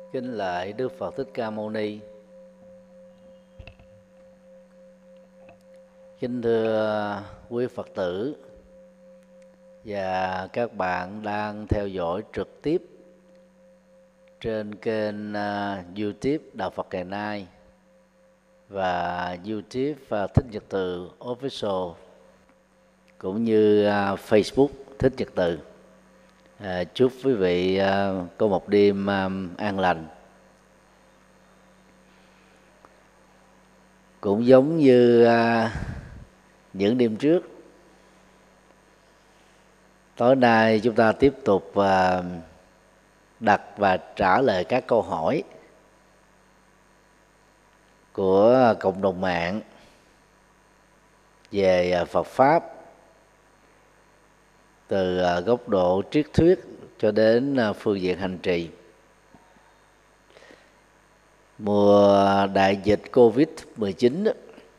Kính lạy Đức Phật Thích Ca Mâu Ni. Kính thưa quý Phật tử và các bạn đang theo dõi trực tiếp trên kênh YouTube Đạo Phật Ngày Nay và YouTube Thích Nhật Từ Official, cũng như Facebook Thích Nhật Từ. Chúc quý vị có một đêm an lành. Cũng giống như những đêm trước, tối nay chúng ta tiếp tục đặt và trả lời các câu hỏi của cộng đồng mạng về Phật Pháp, từ góc độ triết thuyết cho đến phương diện hành trì. Mùa đại dịch Covid-19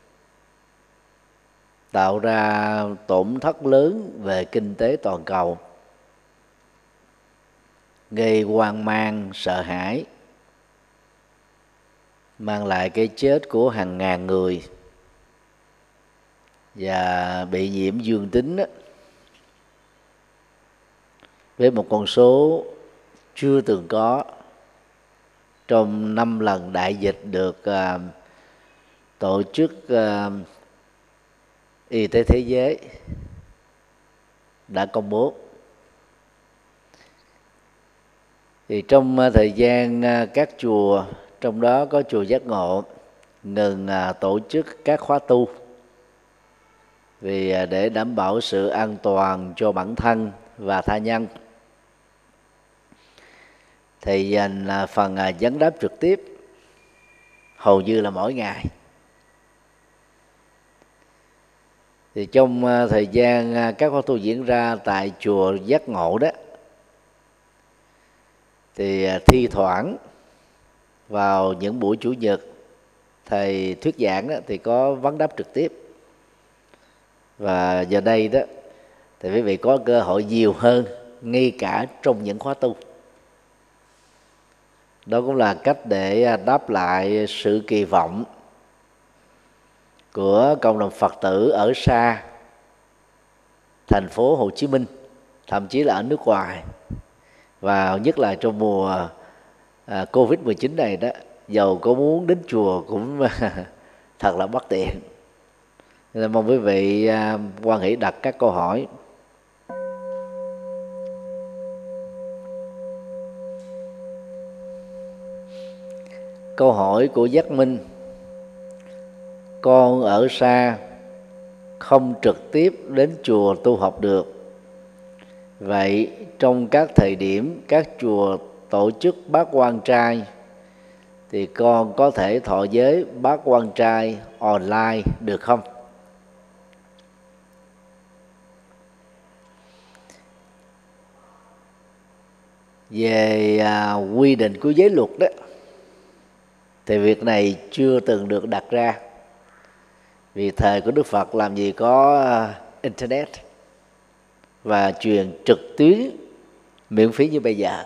tạo ra tổn thất lớn về kinh tế toàn cầu, gây hoang mang, sợ hãi, mang lại cái chết của hàng ngàn người và bị nhiễm dương tính với một con số chưa từng có trong 5 lần đại dịch được Tổ chức Y tế Thế giới đã công bố. Thì trong thời gian các chùa, trong đó có chùa Giác Ngộ, ngừng tổ chức các khóa tu vì để đảm bảo sự an toàn cho bản thân và tha nhân, thì dành phần vấn đáp trực tiếp hầu như là mỗi ngày. Thì trong thời gian các khóa tu diễn ra tại chùa Giác Ngộ đó, thì thi thoảng vào những buổi chủ nhật thầy thuyết giảng đó, thì có vấn đáp trực tiếp. Và giờ đây đó thì quý vị có cơ hội nhiều hơn ngay cả trong những khóa tu. Đó cũng là cách để đáp lại sự kỳ vọng của cộng đồng Phật tử ở xa thành phố Hồ Chí Minh, thậm chí là ở nước ngoài. Và nhất là trong mùa Covid-19 này đó, dầu có muốn đến chùa cũng thật là bất tiện. Nên mong quý vị hoan hỷ đặt các câu hỏi. Câu hỏi của Giác Minh: con ở xa không trực tiếp đến chùa tu học được, vậy trong các thời điểm các chùa tổ chức bát quan trai thì con có thể thọ giới bát quan trai online được không? Về quy định của giới luật đó, thì việc này chưa từng được đặt ra. Vì thời của Đức Phật làm gì có Internet và truyền trực tuyến miễn phí như bây giờ.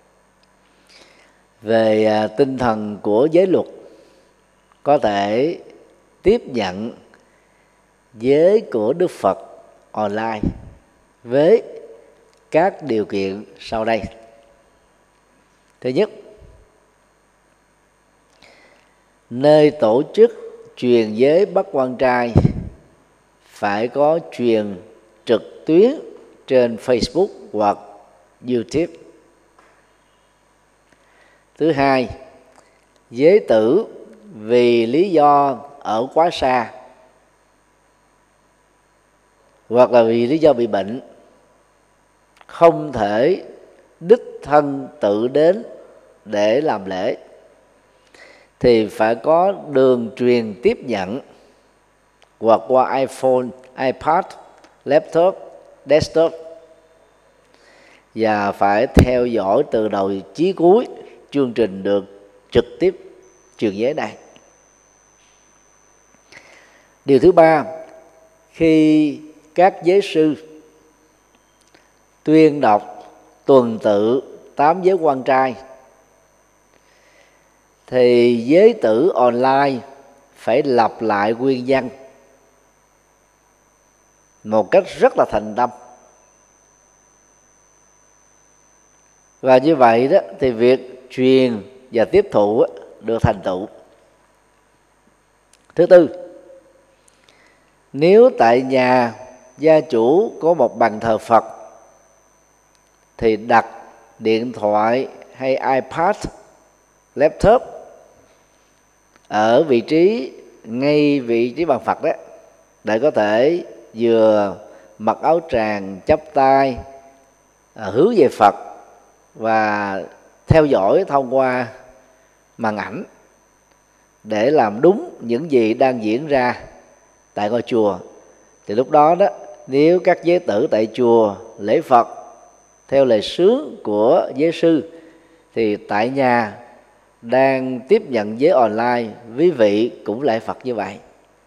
Về tinh thần của giới luật, có thể tiếp nhận giới của Đức Phật online với các điều kiện sau đây. Thứ nhất, nơi tổ chức truyền giới bát quan trai phải có truyền trực tuyến trên Facebook hoặc YouTube. Thứ hai, giới tử vì lý do ở quá xa hoặc là vì lý do bị bệnh, không thể đích thân tự đến để làm lễ, thì phải có đường truyền tiếp nhận hoặc qua iPhone, iPad, laptop, desktop, và phải theo dõi từ đầu chí cuối chương trình được trực tiếp truyền giới này. Điều thứ ba, khi các giới sư tuyên đọc tuần tự 8 giới quan trai thì giới tử online phải lặp lại nguyên văn một cách rất là thành tâm. Và như vậy đó thì việc truyền và tiếp thụ được thành tựu. Thứ tư, nếu tại nhà gia chủ có một bàn thờ Phật thì đặt điện thoại hay iPad, laptop ở vị trí ngay vị trí bàn Phật đó, để có thể vừa mặc áo tràng chắp tay hướng về Phật và theo dõi thông qua màn ảnh để làm đúng những gì đang diễn ra tại ngôi chùa. Thì lúc đó đó, nếu các giới tử tại chùa lễ Phật theo lời sướng của giới sư, thì tại nhà đang tiếp nhận giới online, quý vị cũng lễ Phật như vậy.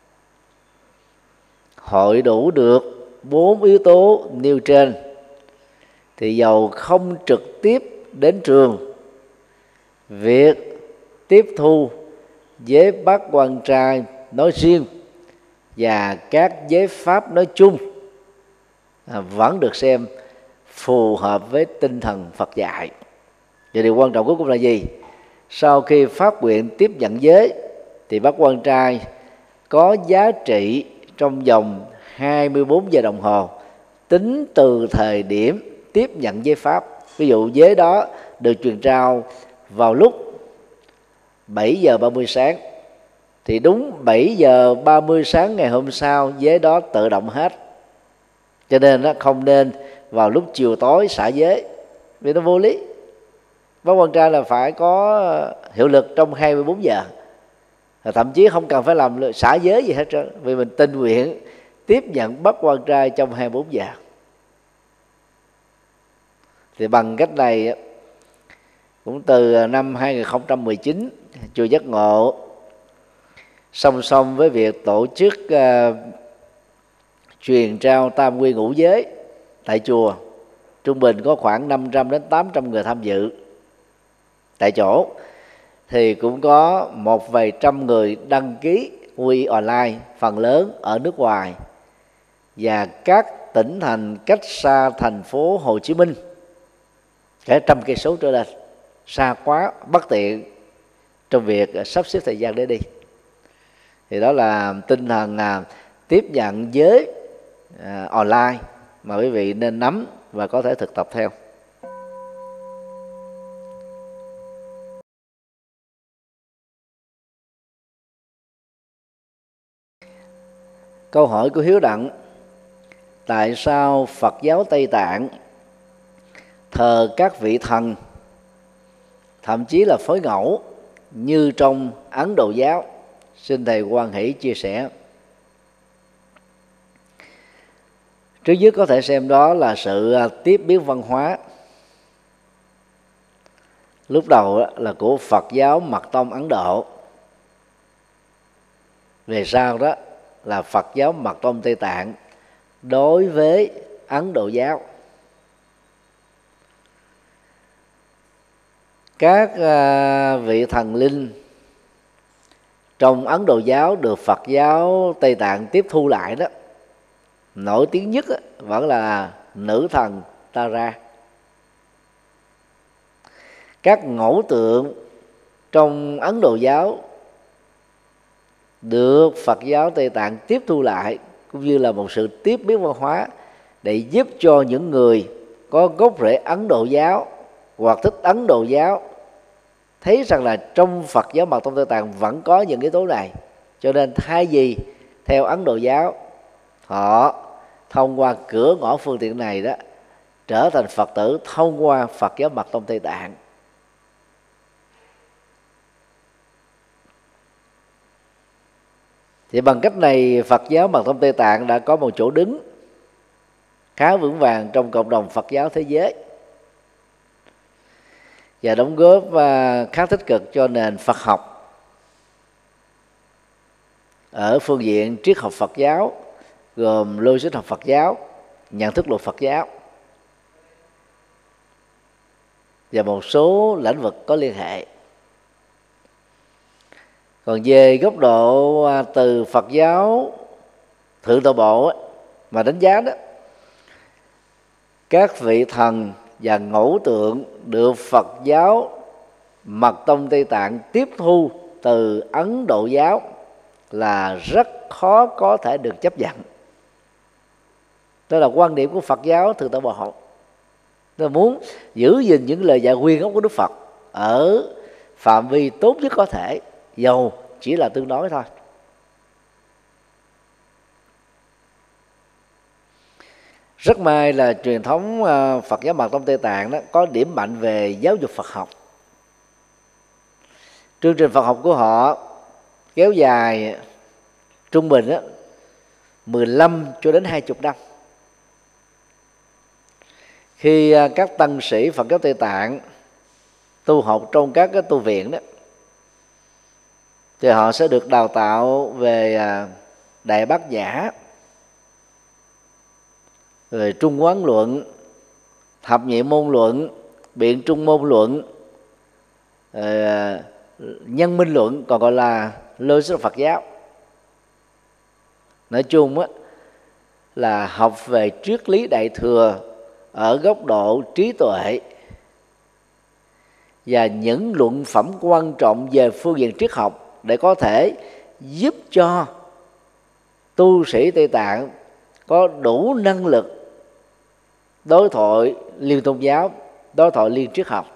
Hội đủ được 4 yếu tố nêu trên thì dầu không trực tiếp đến trường, việc tiếp thu giới bát quan trai nói riêng và các giới pháp nói chung vẫn được xem phù hợp với tinh thần Phật dạy. Và điều quan trọng cuối cùng là gì? Sau khi phát nguyện tiếp nhận giới thì bát quan trai có giá trị trong vòng 24 giờ đồng hồ tính từ thời điểm tiếp nhận giới pháp. Ví dụ giới đó được truyền trao vào lúc 7 giờ 30 sáng thì đúng 7 giờ 30 sáng ngày hôm sau giới đó tự động hết. Cho nên nó không nên vào lúc chiều tối xả giới, vì nó vô lý. Bát quan trai là phải có hiệu lực trong 24 giờ, thậm chí không cần phải làm xả giới gì hết trơn, vì mình tình nguyện tiếp nhận bát quan trai trong 24 giờ. Thì bằng cách này, cũng từ năm 2019, chùa Giác Ngộ song song với việc tổ chức truyền trao tam quy ngũ giới tại chùa, trung bình có khoảng 500 đến 800 người tham dự tại chỗ, thì cũng có một vài trăm người đăng ký quy online, phần lớn ở nước ngoài và các tỉnh thành cách xa thành phố Hồ Chí Minh cả 100 cây số trở lên, xa quá bất tiện trong việc sắp xếp thời gian để đi. Thì đó là tinh thần tiếp nhận giới online mà quý vị nên nắm và có thể thực tập theo. Câu hỏi của Hiếu Đặng: tại sao Phật giáo Tây Tạng thờ các vị thần, thậm chí là phối ngẫu như trong Ấn Độ giáo? Xin thầy hoan hỷ chia sẻ. Trước nhất có thể xem đó là sự tiếp biến văn hóa. Lúc đầu là của Phật giáo Mật tông Ấn Độ, về sau đó là Phật giáo Mật tông Tây Tạng đối với Ấn Độ giáo. Các vị thần linh trong Ấn Độ giáo được Phật giáo Tây Tạng tiếp thu lại đó, nổi tiếng nhất vẫn là nữ thần Tara. Các ngẫu tượng trong Ấn Độ giáo được Phật giáo Tây Tạng tiếp thu lại, cũng như là một sự tiếp biến văn hóa để giúp cho những người có gốc rễ Ấn Độ giáo hoặc thích Ấn Độ giáo thấy rằng là trong Phật giáo Mật tông Tây Tạng vẫn có những yếu tố này. Cho nên thay vì theo Ấn Độ giáo, họ thông qua cửa ngõ phương tiện này đó trở thành Phật tử thông qua Phật giáo Mật tông Tây Tạng. Thì bằng cách này, Phật giáo Mật tông Tây Tạng đã có một chỗ đứng khá vững vàng trong cộng đồng Phật giáo thế giới và đóng góp khá tích cực cho nền Phật học ở phương diện triết học Phật giáo, gồm logic học Phật giáo, nhận thức luật Phật giáo và một số lĩnh vực có liên hệ. Còn về góc độ từ Phật giáo Thượng Tọa Bộ mà đánh giá đó, các vị thần và ngẫu tượng được Phật giáo Mật tông Tây Tạng tiếp thu từ Ấn Độ giáo là rất khó có thể được chấp nhận. Đó là quan điểm của Phật giáo Thượng Tọa Bộ. Tôi muốn giữ gìn những lời dạy nguyên gốc của Đức Phật ở phạm vi tốt nhất có thể, dầu chỉ là tương đối thôi. Rất may là truyền thống Phật giáo Mật tông Tây Tạng đó có điểm mạnh về giáo dục Phật học. Chương trình Phật học của họ kéo dài trung bình 15 cho đến 20 năm. Khi các tăng sĩ Phật giáo Tây Tạng tu học trong các cái tu viện đó, thì họ sẽ được đào tạo về Đại Bát Nhã, rồi Trung Quán luận, Thập Nhị môn luận, Biện Trung môn luận, Nhân minh luận, còn gọi là logic Phật giáo. Nói chung là học về triết lý Đại thừa ở góc độ trí tuệ, và những luận phẩm quan trọng về phương diện triết học để có thể giúp cho tu sĩ Tây Tạng có đủ năng lực đối thoại liên tôn giáo, đối thoại liên triết học.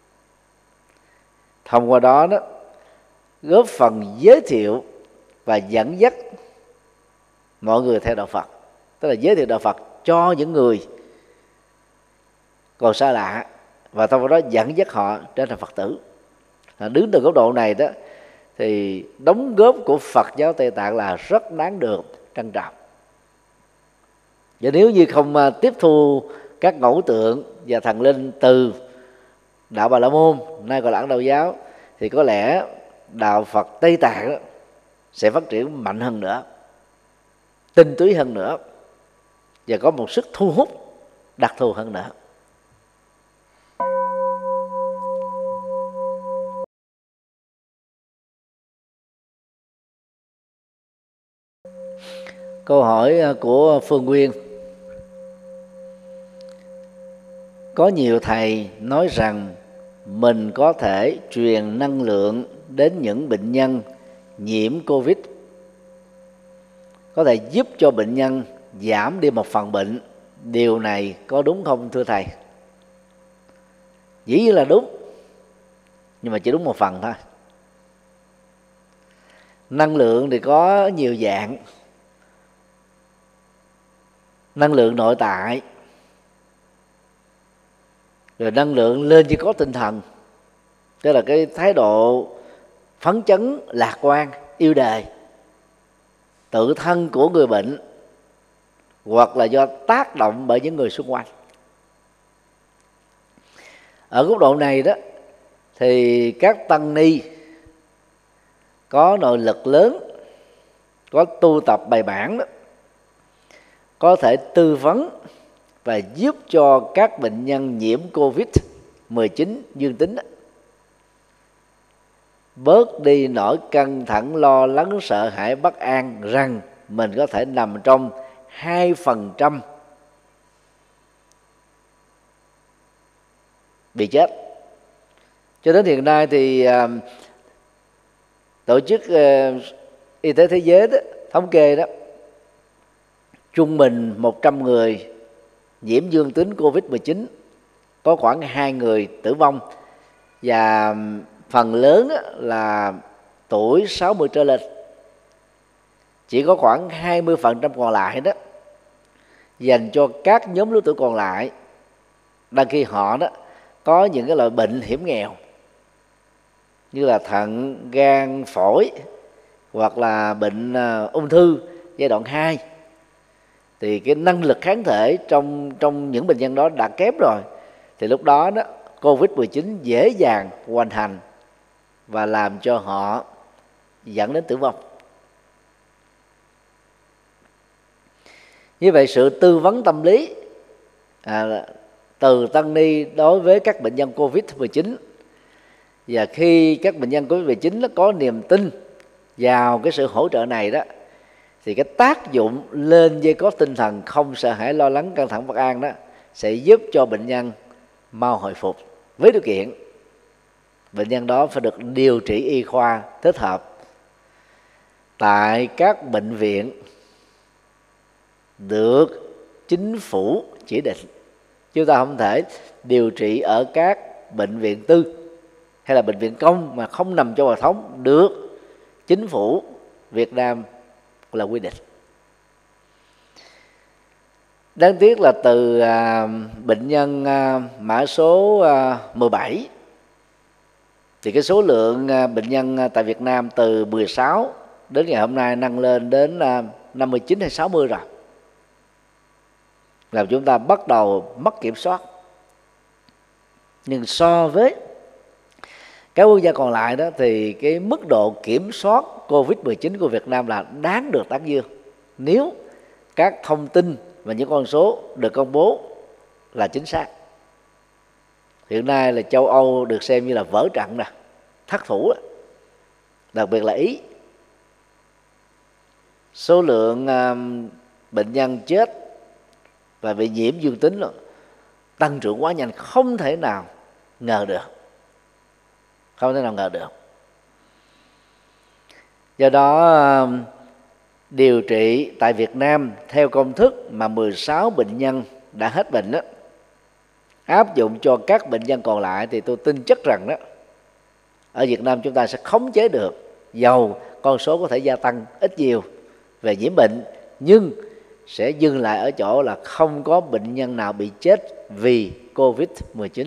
Thông qua đó góp phần giới thiệu và dẫn dắt mọi người theo đạo Phật, tức là giới thiệu đạo Phật cho những người còn xa lạ, và thông qua đó dẫn dắt họ trở thành Phật tử. Đứng từ góc độ này đó thì đóng góp của Phật giáo Tây Tạng là rất đáng được trân trọng. Và nếu như không tiếp thu các ngẫu tượng và thần linh từ đạo Bà La Môn, nay gọi là Ấn Độ giáo, thì có lẽ đạo Phật Tây Tạng đó sẽ phát triển mạnh hơn nữa, tinh túy hơn nữa, và có một sức thu hút đặc thù hơn nữa. Câu hỏi của Phương Nguyên: có nhiều thầy nói rằng mình có thể truyền năng lượng đến những bệnh nhân nhiễm Covid, có thể giúp cho bệnh nhân giảm đi một phần bệnh. Điều này có đúng không thưa thầy? Dĩ nhiên là đúng, nhưng mà chỉ đúng một phần thôi. Năng lượng thì có nhiều dạng. Năng lượng nội tại, rồi năng lượng lên chỉ có tinh thần, tức là cái thái độ phấn chấn, lạc quan, yêu đời, tự thân của người bệnh, hoặc là do tác động bởi những người xung quanh. Ở góc độ này đó thì các tăng ni có nội lực lớn, có tu tập bài bản đó, có thể tư vấn và giúp cho các bệnh nhân nhiễm Covid-19 dương tính đó bớt đi nỗi căng thẳng, lo lắng, sợ hãi, bất an rằng mình có thể nằm trong 2% bị chết. Cho đến hiện nay thì Tổ chức Y tế Thế giới đó, thống kê đó, trung bình 100 người nhiễm dương tính Covid-19 có khoảng 2 người tử vong, và phần lớn là tuổi 60 trở lên. Chỉ có khoảng 20% còn lại đó dành cho các nhóm lứa tuổi còn lại, đăng khi họ đó có những cái loại bệnh hiểm nghèo như là thận, gan, phổi, hoặc là bệnh ung thư giai đoạn 2. Thì cái năng lực kháng thể trong những bệnh nhân đó đã kém rồi, thì lúc đó Covid-19 dễ dàng hoành hành và làm cho họ dẫn đến tử vong. Như vậy sự tư vấn tâm lý từ tăng ni đối với các bệnh nhân Covid-19, và khi các bệnh nhân Covid-19 có niềm tin vào cái sự hỗ trợ này đó, thì cái tác dụng lên dây cót tinh thần không sợ hãi, lo lắng, căng thẳng, bất an đó sẽ giúp cho bệnh nhân mau hồi phục, với điều kiện bệnh nhân đó phải được điều trị y khoa thích hợp tại các bệnh viện được chính phủ chỉ định. Chúng ta không thể điều trị ở các bệnh viện tư hay là bệnh viện công mà không nằm trong hệ thống được chính phủ Việt Nam là quy định. Đáng tiếc là từ bệnh nhân mã số 17 thì cái số lượng bệnh nhân tại Việt Nam từ 16 đến ngày hôm nay nâng lên đến 59 hay 60 rồi, làm chúng ta bắt đầu mất kiểm soát. Nhưng so với các quốc gia còn lại đó thì cái mức độ kiểm soát Covid-19 của Việt Nam là đáng được tán dương, nếu các thông tin và những con số được công bố là chính xác. Hiện nay là châu Âu được xem như là vỡ trận nè, thất thủ, đặc biệt là Ý. Số lượng bệnh nhân chết và bị nhiễm dương tính tăng trưởng quá nhanh, không thể nào ngờ được. Do đó điều trị tại Việt Nam theo công thức mà 16 bệnh nhân đã hết bệnh đó, áp dụng cho các bệnh nhân còn lại thì tôi tin chắc rằng đó ở Việt Nam chúng ta sẽ khống chế được, dầu con số có thể gia tăng ít nhiều về nhiễm bệnh, nhưng sẽ dừng lại ở chỗ là không có bệnh nhân nào bị chết vì Covid-19.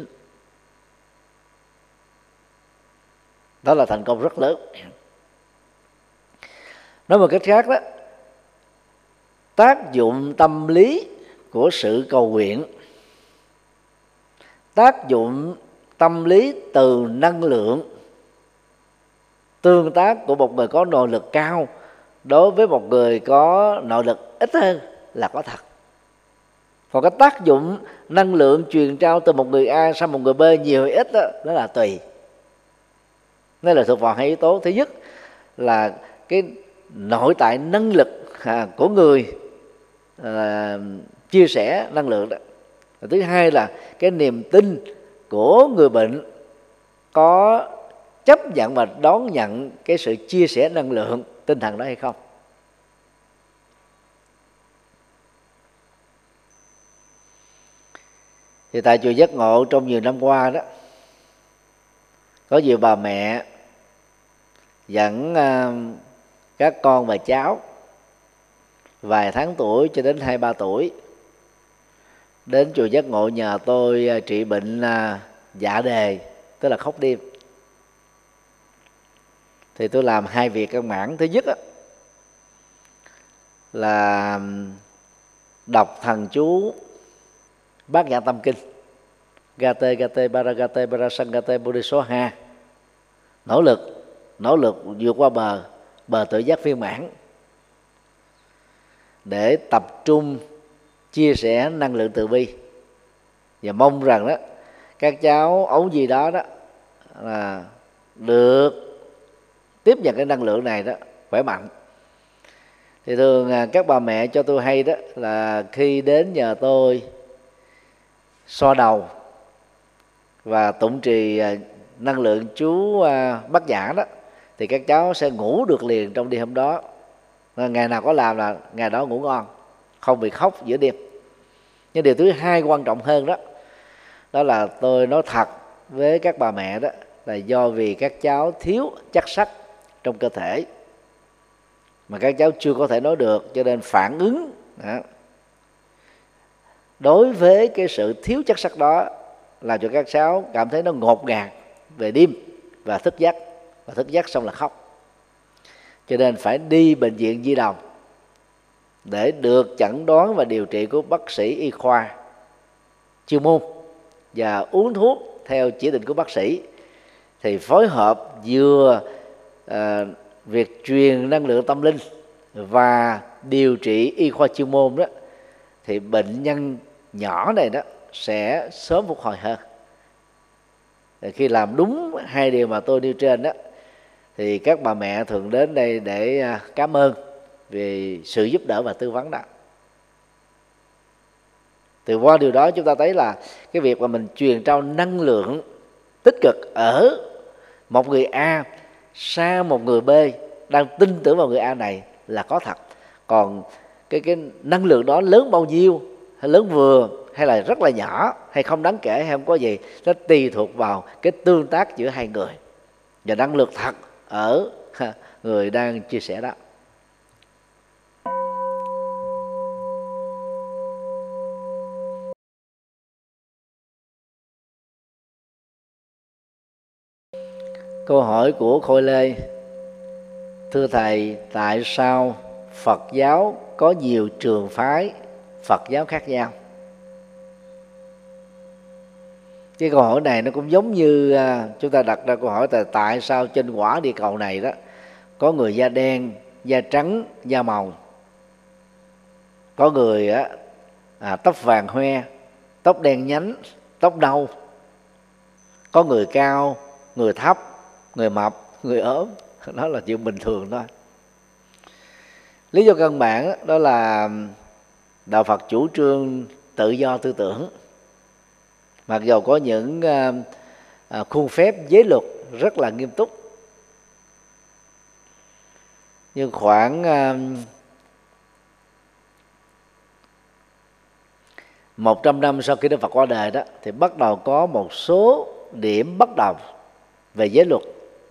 Đó là thành công rất lớn. Nói một cách khác đó, tác dụng tâm lý của sự cầu nguyện, tác dụng tâm lý từ năng lượng tương tác của một người có nội lực cao đối với một người có nội lực ít hơn là có thật. Còn cái tác dụng năng lượng truyền trao từ một người A sang một người B nhiều hay ít đó là tùy. Nó là thuộc vào hai yếu tố. Thứ nhất là cái nội tại năng lực của người chia sẻ năng lượng đó. Thứ hai là cái niềm tin của người bệnh có chấp nhận và đón nhận cái sự chia sẻ năng lượng tinh thần đó hay không. Thì tại chùa Giác Ngộ trong nhiều năm qua đó, có nhiều bà mẹ dẫn các con và cháu vài tháng tuổi cho đến 2-3 tuổi đến chùa Giác Ngộ nhờ tôi trị bệnh dạ đề, tức là khóc đêm. Thì tôi làm hai việc căn bản. Thứ nhất là đọc thần chú Bát Nhã Tâm Kinh Gate Gate Paragate Parasangate Bodhisoha, nỗ lực vượt qua bờ tự giác viên mãn, để tập trung chia sẻ năng lượng từ bi, và mong rằng đó các cháu ấu gì đó là được tiếp nhận cái năng lượng này đó khỏe mạnh. Thì thường các bà mẹ cho tôi hay đó là khi đến nhờ tôi xoa đầu và tụng trì năng lượng chú Bát Nhã đó, thì các cháu sẽ ngủ được liền trong đêm hôm đó. Ngày nào có làm là ngày đó ngủ ngon, không bị khóc giữa đêm. Nhưng điều thứ hai quan trọng hơn đó là tôi nói thật với các bà mẹ đó là do vì các cháu thiếu chất sắt trong cơ thể mà các cháu chưa có thể nói được, cho nên phản ứng đối với cái sự thiếu chất sắt đó làm cho các cháu cảm thấy nó ngột ngạt về đêm và thức giấc xong là khóc. Cho nên phải đi bệnh viện Nhi Đồng để được chẩn đoán và điều trị của bác sĩ y khoa chuyên môn và uống thuốc theo chỉ định của bác sĩ. Thì phối hợp vừa việc truyền năng lượng tâm linh và điều trị y khoa chuyên môn đó, thì bệnh nhân nhỏ này đó sẽ sớm phục hồi hơn. Khi làm đúng hai điều mà tôi nêu trên đó thì các bà mẹ thường đến đây để cảm ơn vì sự giúp đỡ và tư vấn đó. Từ qua điều đó chúng ta thấy là cái việc mà mình truyền trao năng lượng tích cực ở một người A sang một người B đang tin tưởng vào người A này là có thật. Còn cái năng lượng đó lớn bao nhiêu, hay lớn vừa, hay là rất là nhỏ, hay không đáng kể, hay không có gì, nó tùy thuộc vào cái tương tác giữa hai người và năng lượng thật ở người đang chia sẻ đó. Câu hỏi của Khôi Lê: thưa thầy, tại sao Phật giáo có nhiều trường phái Phật giáo khác nhau? Cái câu hỏi này nó cũng giống như chúng ta đặt ra câu hỏi là tại sao trên quả địa cầu này đó có người da đen, da trắng, da màu, có người tóc vàng hoe, tóc đen nhánh, tóc nâu, có người cao, người thấp, người mập, người ốm. Đó là chuyện bình thường thôi. Lý do căn bản đó là đạo Phật chủ trương tự do tư tưởng. Mặc dù có những khuôn phép giới luật rất là nghiêm túc, nhưng khoảng 100 năm sau khi Đức Phật qua đời đó, thì bắt đầu có một số điểm bất đồng về giới luật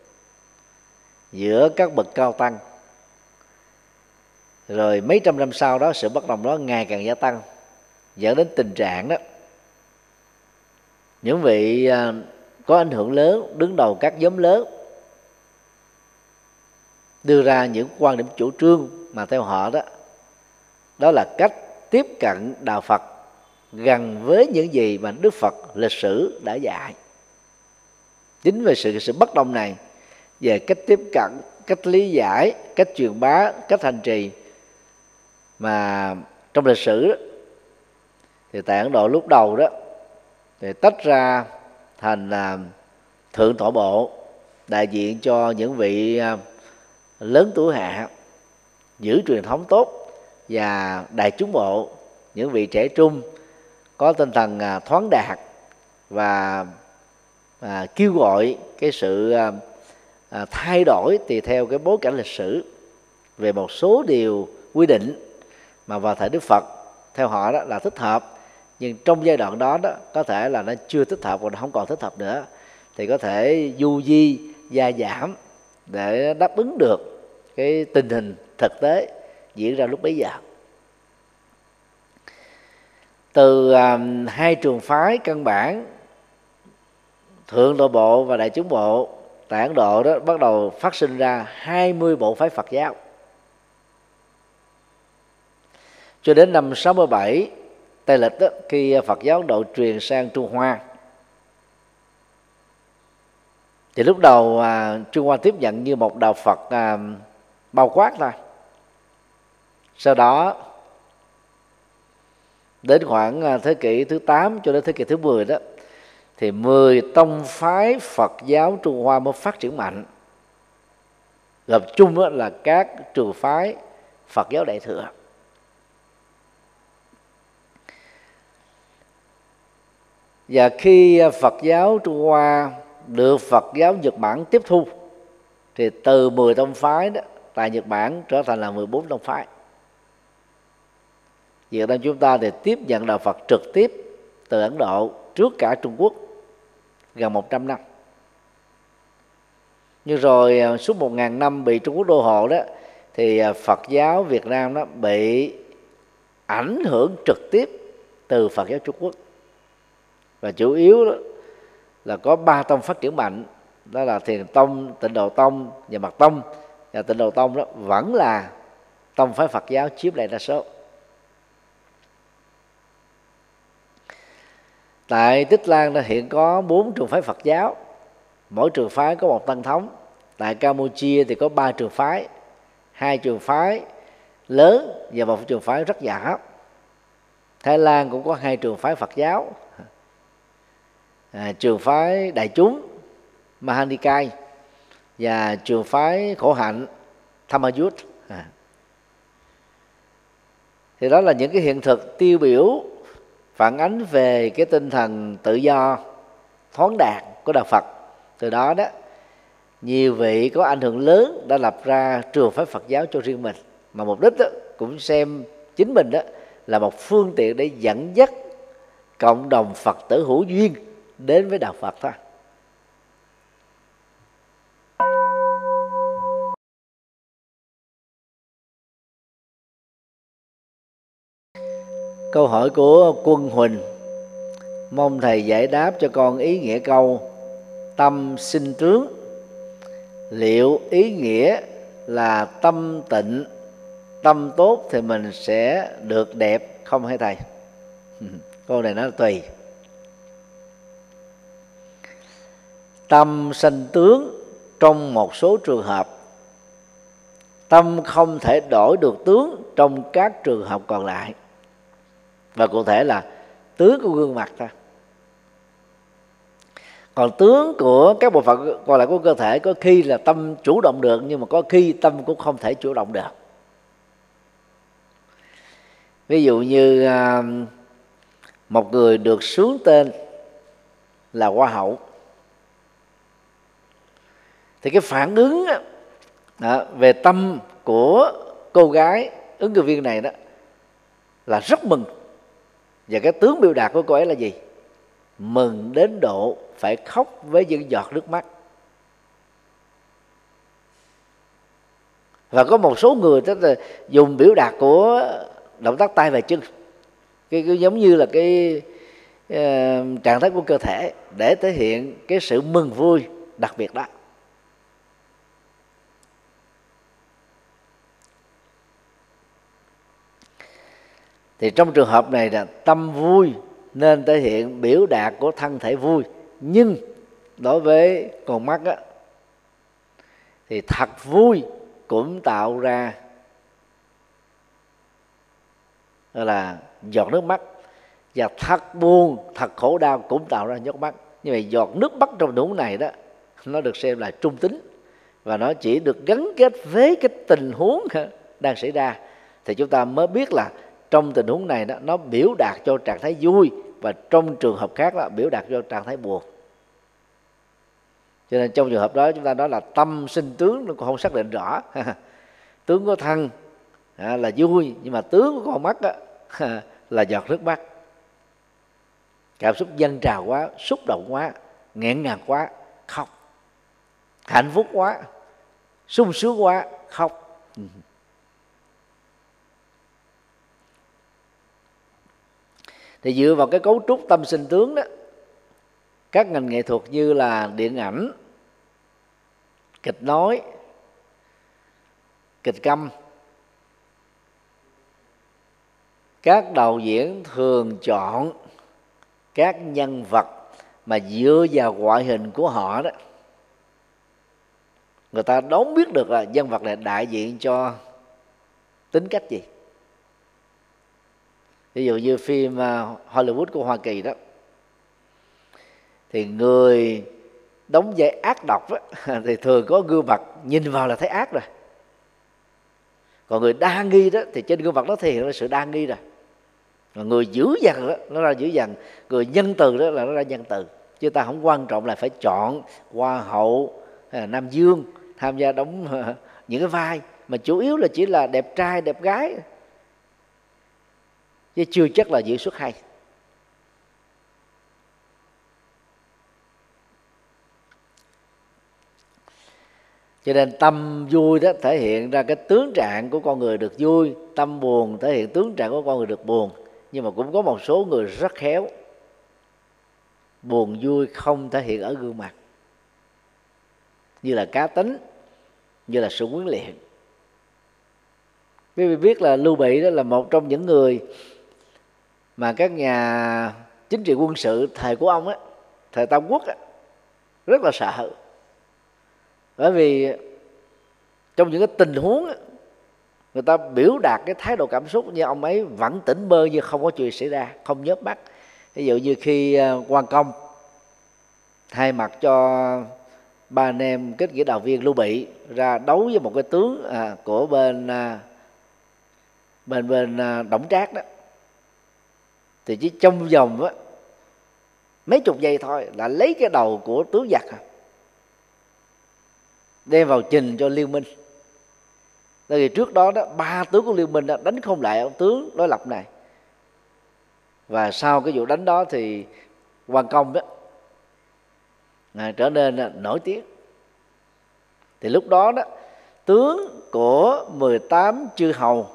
giữa các bậc cao tăng. Rồi mấy trăm năm sau đó, sự bất đồng đó ngày càng gia tăng, dẫn đến tình trạng đó những vị có ảnh hưởng lớn, đứng đầu các nhóm lớn, đưa ra những quan điểm chủ trương mà theo họ đó là cách tiếp cận đạo Phật gần với những gì mà Đức Phật lịch sử đã dạy. Chính vì sự bất đồng này về cách tiếp cận, cách lý giải, cách truyền bá, cách hành trì, mà trong lịch sử đó, thì tại Ấn Độ lúc đầu đó thì tách ra thành thượng tọa bộ, đại diện cho những vị lớn tuổi hạ giữ truyền thống tốt, và đại chúng bộ, những vị trẻ trung có tinh thần thoáng đạt và kêu gọi cái sự thay đổi tùy theo cái bối cảnh lịch sử về một số điều quy định mà vào thời Đức Phật theo họ đó là thích hợp, nhưng trong giai đoạn đó có thể là nó chưa thích hợp, còn không còn thích hợp nữa, thì có thể du di gia giảm để đáp ứng được cái tình hình thực tế diễn ra lúc bấy giờ. Từ hai trường phái căn bản, thượng tọa bộ và đại chúng bộ, tại Ấn Độ đó bắt đầu phát sinh ra 20 bộ phái Phật giáo. Cho đến năm 67 Tây lịch đó, khi Phật giáo Ấn Độ truyền sang Trung Hoa, thì lúc đầu Trung Hoa tiếp nhận như một đạo Phật bao quát thôi. Sau đó đến khoảng thế kỷ thứ 8 cho đến thế kỷ thứ 10 đó, thì 10 tông phái Phật giáo Trung Hoa mới phát triển mạnh, gặp chung là các trường phái Phật giáo Đại thừa. Và khi Phật giáo Trung Hoa được Phật giáo Nhật Bản tiếp thu, thì từ 10 tông phái đó tại Nhật Bản trở thành là 14 tông phái. Việt Nam chúng ta thì tiếp nhận đạo Phật trực tiếp từ Ấn Độ trước cả Trung Quốc gần 100 năm. Nhưng rồi suốt 1000 năm bị Trung Quốc đô hộ đó, thì Phật giáo Việt Nam đó bị ảnh hưởng trực tiếp từ Phật giáo Trung Quốc. Và chủ yếu đó là có 3 tông phát triển mạnh, đó là Thiền Tông, Tịnh Độ Tông và Mật Tông. Và Tịnh Độ Tông đó vẫn là tông phái Phật giáo chiếm đại đa số. Tại Tích Lan đã hiện có 4 trường phái Phật giáo, mỗi trường phái có một tăng thống. Tại Campuchia thì có 3 trường phái, 2 trường phái lớn và một trường phái rất nhỏ. Thái Lan cũng có 2 trường phái Phật giáo, trường phái đại chúng Mahanikai và trường phái khổ hạnh Thammayut. Thì đó là những cái hiện thực tiêu biểu phản ánh về cái tinh thần tự do thoáng đạt của đạo Phật. Từ đó đó, nhiều vị có ảnh hưởng lớn đã lập ra trường phái Phật giáo cho riêng mình, mà mục đích đó cũng xem chính mình đó là một phương tiện để dẫn dắt cộng đồng Phật tử hữu duyên đến với đạo Phật thôi. Câu hỏi của Quân Huỳnh: mong thầy giải đáp cho con ý nghĩa câu tâm sinh tướng. Liệu ý nghĩa là tâm tịnh, tâm tốt thì mình sẽ được đẹp không hả thầy? Câu này nó là tùy. Tâm sanh tướng trong một số trường hợp, tâm không thể đổi được tướng trong các trường hợp còn lại. Và cụ thể là tướng của gương mặt thôi. Còn tướng của các bộ phận còn lại của cơ thể có khi là tâm chủ động được, nhưng mà có khi tâm cũng không thể chủ động được. Ví dụ như một người được xướng tên là Hoa hậu, thì cái phản ứng về tâm của cô gái ứng cử viên này đó là rất mừng. Và cái tướng biểu đạt của cô ấy là gì? Mừng đến độ phải khóc với những giọt nước mắt. Và có một số người tức là dùng biểu đạt của động tác tay và chân, cái giống như là cái trạng thái của cơ thể để thể hiện cái sự mừng vui đặc biệt đó. Thì trong trường hợp này là tâm vui nên thể hiện biểu đạt của thân thể vui. Nhưng đối với con mắt á, thì thật vui cũng tạo ra là giọt nước mắt, và thật buồn, thật khổ đau cũng tạo ra giọt mắt. Như vậy giọt nước mắt trong tình huống này đó, nó được xem là trung tính, và nó chỉ được gắn kết với cái tình huống đang xảy ra. Thì chúng ta mới biết là trong tình huống này đó, nó biểu đạt cho trạng thái vui, và trong trường hợp khác là biểu đạt cho trạng thái buồn. Cho nên trong trường hợp đó chúng ta nói là tâm sinh tướng, nó còn không xác định rõ. Tướng của thân là vui, nhưng mà tướng của con mắt là giọt nước mắt. Cảm xúc dâng trào quá, xúc động quá, nghẹn ngào quá, khóc. Hạnh phúc quá, sung sướng quá, khóc. Thì dựa vào cái cấu trúc tâm sinh tướng đó, các ngành nghệ thuật như là điện ảnh, kịch nói, kịch câm, các đạo diễn thường chọn các nhân vật mà dựa vào ngoại hình của họ đó, người ta đoán biết được là nhân vật này đại diện cho tính cách gì. Ví dụ như phim Hollywood của Hoa Kỳ đó, thì người đóng vai ác độc đó, thì thường có gương mặt nhìn vào là thấy ác rồi. Còn người đa nghi đó thì trên gương mặt đó thể hiện ra sự đa nghi rồi. Còn người dữ dằn đó nó ra dữ dằn, người nhân từ đó là nó ra nhân từ. Chứ ta không quan trọng là phải chọn Hoa hậu hay là Nam Dương tham gia đóng những cái vai, mà chủ yếu là chỉ là đẹp trai đẹp gái, chứ chưa chắc là diễn xuất hay. Cho nên tâm vui đó thể hiện ra cái tướng trạng của con người được vui, tâm buồn thể hiện tướng trạng của con người được buồn. Nhưng mà cũng có một số người rất khéo, buồn vui không thể hiện ở gương mặt, như là cá tính, như là sự huấn luyện. Quý vị biết là Lưu Bị đó là một trong những người mà các nhà chính trị quân sự thời của ông á, thời Tam Quốc á, rất là sợ. Bởi vì trong những cái tình huống á, người ta biểu đạt cái thái độ cảm xúc như ông ấy vẫn tỉnh bơ như không có chuyện xảy ra, không nhớp mắt. Ví dụ như khi quan công thay mặt cho ba anh em kết nghĩa đạo viên Lưu Bị ra đấu với một cái tướng của bên Đổng Trác đó, thì chỉ trong vòng mấy chục giây thôi là lấy cái đầu của tướng giặc đem vào trình cho liên minh. Tại vì trước đó ba tướng của liên minh đánh không lại ông tướng đối lập này, và sau cái vụ đánh đó thì Quan Công đó trở nên nổi tiếng. Thì lúc đó tướng của 18 chư hầu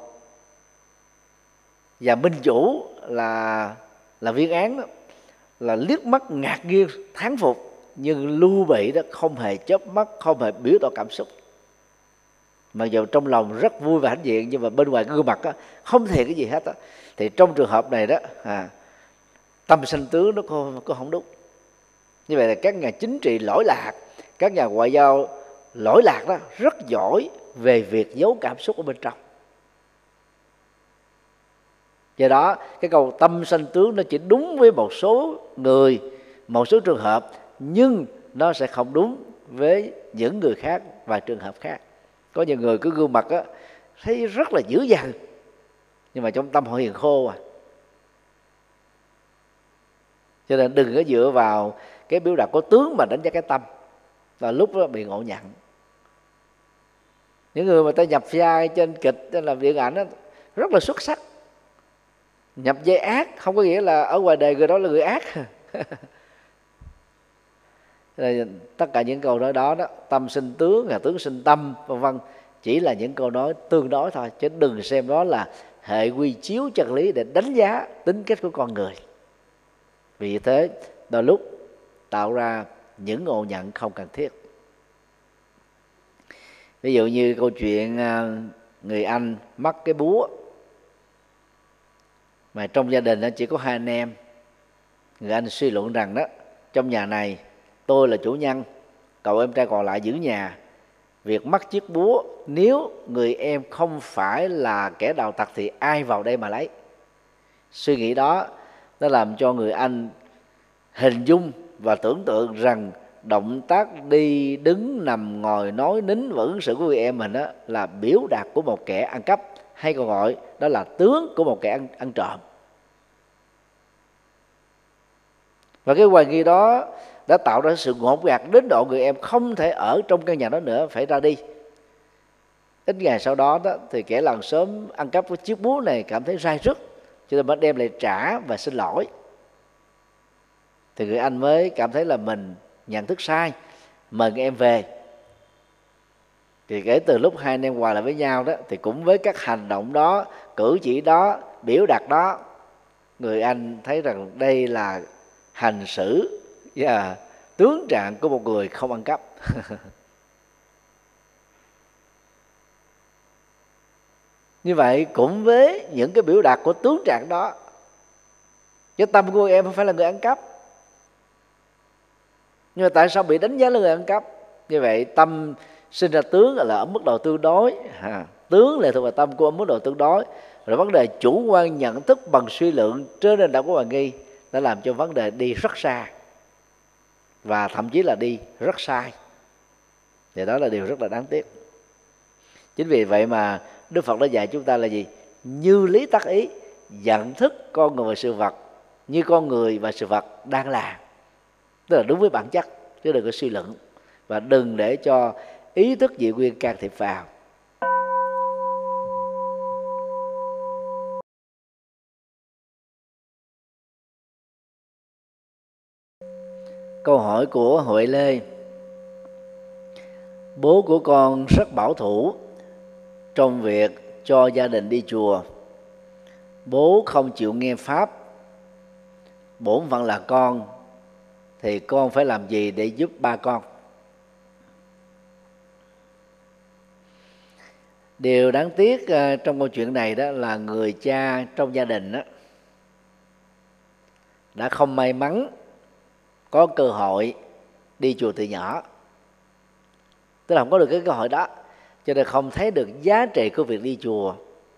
và minh chủ là Viên Án đó, là liếc mắt ngạc nhiên thán phục, nhưng Lưu Bị đó không hề chớp mắt, không hề biểu tỏ cảm xúc, mặc dù trong lòng rất vui và hãnh diện, nhưng mà bên ngoài cái gương mặt không thể cái gì hết đó. Thì trong trường hợp này đó tâm sanh tướng nó có không đúng. Như vậy là các nhà chính trị lỗi lạc, các nhà ngoại giao lỗi lạc đó rất giỏi về việc giấu cảm xúc ở bên trong. Do đó cái câu tâm sanh tướng nó chỉ đúng với một số người, một số trường hợp, nhưng nó sẽ không đúng với những người khác và trường hợp khác. Có nhiều người cứ gương mặt thấy rất là dữ dằn, nhưng mà trong tâm họ hiền khô Cho nên đừng có dựa vào cái biểu đạt của tướng mà đánh giá cái tâm, là lúc đó bị ngộ nhận. Những người mà ta nhập vai trên kịch, trên làm điện ảnh rất là xuất sắc. Nhập vai ác không có nghĩa là ở ngoài đời người đó là người ác. Tất cả những câu nói đó tâm sinh tướng, tướng sinh tâm, vân vân, chỉ là những câu nói tương đối thôi, chứ đừng xem đó là hệ quy chiếu chân lý để đánh giá tính cách của con người. Vì thế đôi lúc tạo ra những ngộ nhận không cần thiết. Ví dụ như câu chuyện người Anh mắc cái búa, mà trong gia đình chỉ có hai anh em. Người Anh suy luận rằng đó, trong nhà này tôi là chủ nhân, cậu em trai còn lại giữ nhà. Việc mắc chiếc búa, nếu người em không phải là kẻ đào tặc thì ai vào đây mà lấy. Suy nghĩ đó nó làm cho người Anh hình dung và tưởng tượng rằng động tác đi, đứng, nằm, ngồi, nói, nín và ứng xử của người em mình là biểu đạt của một kẻ ăn cắp, hay còn gọi đó là tướng của một kẻ ăn trộm. Và cái hoài nghi đó đã tạo ra sự ngột ngạt đến độ người em không thể ở trong căn nhà đó nữa, phải ra đi. Ít ngày sau đó thì kẻ làng xóm ăn cắp cái chiếc búa này cảm thấy rai rứt, cho nên mới đem lại trả và xin lỗi. Thì người anh mới cảm thấy là mình nhận thức sai, mời người em về. Thì kể từ lúc hai anh em hòa lại với nhau đó, thì cũng với các hành động đó, cử chỉ đó, biểu đạt đó, người anh thấy rằng đây là hành xử và tướng trạng của một người không ăn cắp. Như vậy cũng với những cái biểu đạt của tướng trạng đó, cái tâm của em không phải là người ăn cắp, nhưng mà tại sao bị đánh giá là người ăn cắp? Như vậy tâm sinh ra tướng là ở mức độ tương đối, tướng lệ thuộc vào tâm của ở mức độ tương đối. Rồi vấn đề chủ quan nhận thức bằng suy lượng trên nền tảng của hoài nghi đã làm cho vấn đề đi rất xa, và thậm chí là đi rất sai. Thì đó là điều rất là đáng tiếc. Chính vì vậy mà Đức Phật đã dạy chúng ta là gì? Như lý tác ý, nhận thức con người và sự vật như con người và sự vật đang làm, tức là đúng với bản chất, chứ đừng có suy luận, và đừng để cho ý thức dị nguyên can thiệp vào. Câu hỏi của Huệ Lê: bố của con rất bảo thủ trong việc cho gia đình đi chùa. Bố không chịu nghe pháp. Bổn phận là con, thì con phải làm gì để giúp ba con? Điều đáng tiếc trong câu chuyện này đó là người cha trong gia đình đã không may mắn có cơ hội đi chùa từ nhỏ, tức là không có được cái cơ hội đó, cho nên không thấy được giá trị của việc đi chùa,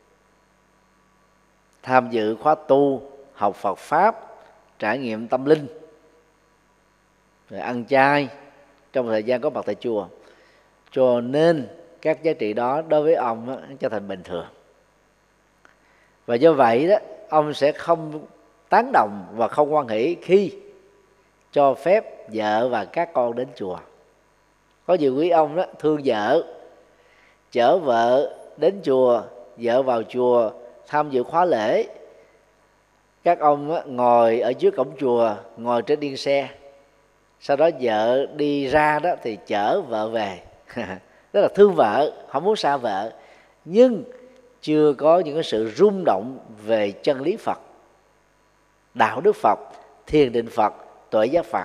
tham dự khóa tu, học Phật pháp, trải nghiệm tâm linh, rồi ăn chay, trong thời gian có mặt tại chùa, cho nên các giá trị đó đối với ông đó, trở thành bình thường. Và do vậy đó, ông sẽ không tán đồng và không hoan hỷ khi cho phép vợ và các con đến chùa. Có nhiều quý ông đó thương vợ, chở vợ đến chùa, vợ vào chùa tham dự khóa lễ, các ông đó ngồi ở trước cổng chùa, ngồi trên yên xe, sau đó vợ đi ra đó thì chở vợ về. Rất là thương vợ, không muốn xa vợ, nhưng chưa có những cái sự rung động về chân lý Phật, đạo đức Phật, thiền định Phật, tuệ giác Phật.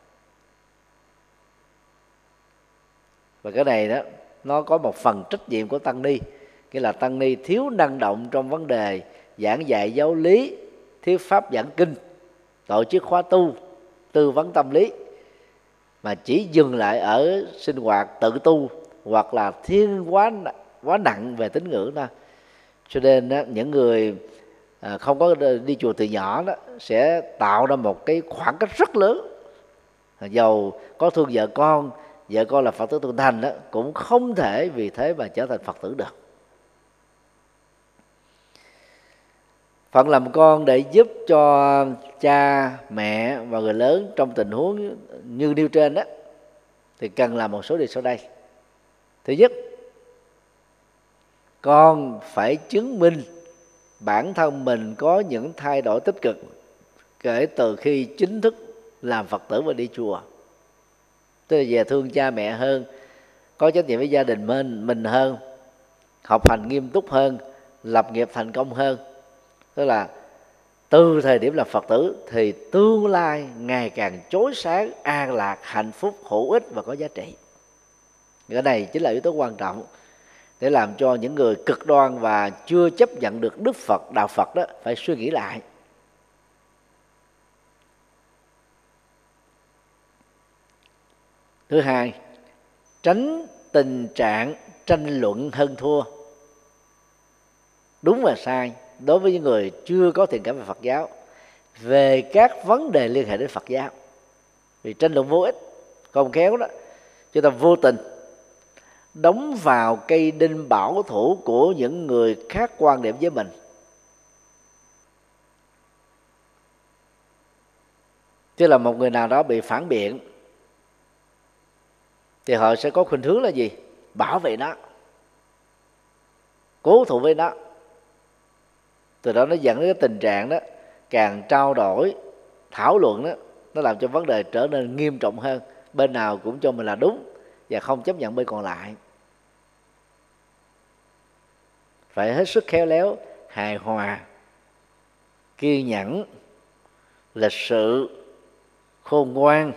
Và cái này đó, nó có một phần trách nhiệm của tăng ni, nghĩa là tăng ni thiếu năng động trong vấn đề giảng dạy giáo lý, thuyết pháp giảng kinh, tổ chức khóa tu, tư vấn tâm lý, mà chỉ dừng lại ở sinh hoạt tự tu hoặc là thiên quá nặng về tín ngưỡng đó. Cho nên đó, những người không có đi chùa từ nhỏ đó sẽ tạo ra một cái khoảng cách rất lớn. Dầu có thương vợ con là Phật tử tu thành đó, cũng không thể vì thế mà trở thành Phật tử được. Phận làm con để giúp cho cha, mẹ và người lớn trong tình huống như nêu trên đó, thì cần làm một số điều sau đây. Thứ nhất, con phải chứng minh bản thân mình có những thay đổi tích cực kể từ khi chính thức làm Phật tử và đi chùa. Tức là về thương cha mẹ hơn, có trách nhiệm với gia đình mình hơn, học hành nghiêm túc hơn, lập nghiệp thành công hơn. Tức là từ thời điểm làm Phật tử thì tương lai ngày càng chói sáng, an lạc, hạnh phúc, hữu ích và có giá trị. Cái này chính là yếu tố quan trọng để làm cho những người cực đoan và chưa chấp nhận được Đức Phật, đạo Phật đó phải suy nghĩ lại. Thứ hai, tránh tình trạng tranh luận hơn thua, đúng và sai đối với những người chưa có thiện cảm về Phật giáo về các vấn đề liên hệ đến Phật giáo. Vì tranh luận vô ích, không khéo đó chúng ta vô tình đóng vào cây đinh bảo thủ của những người khác quan điểm với mình. Tức là một người nào đó bị phản biện thì họ sẽ có khuynh hướng là gì? Bảo vệ nó, cố thủ với nó. Từ đó nó dẫn đến cái tình trạng đó, càng trao đổi, thảo luận đó, nó làm cho vấn đề trở nên nghiêm trọng hơn. Bên nào cũng cho mình là đúng và không chấp nhận bên còn lại. Phải hết sức khéo léo, hài hòa, kiên nhẫn, lịch sự, khôn ngoan,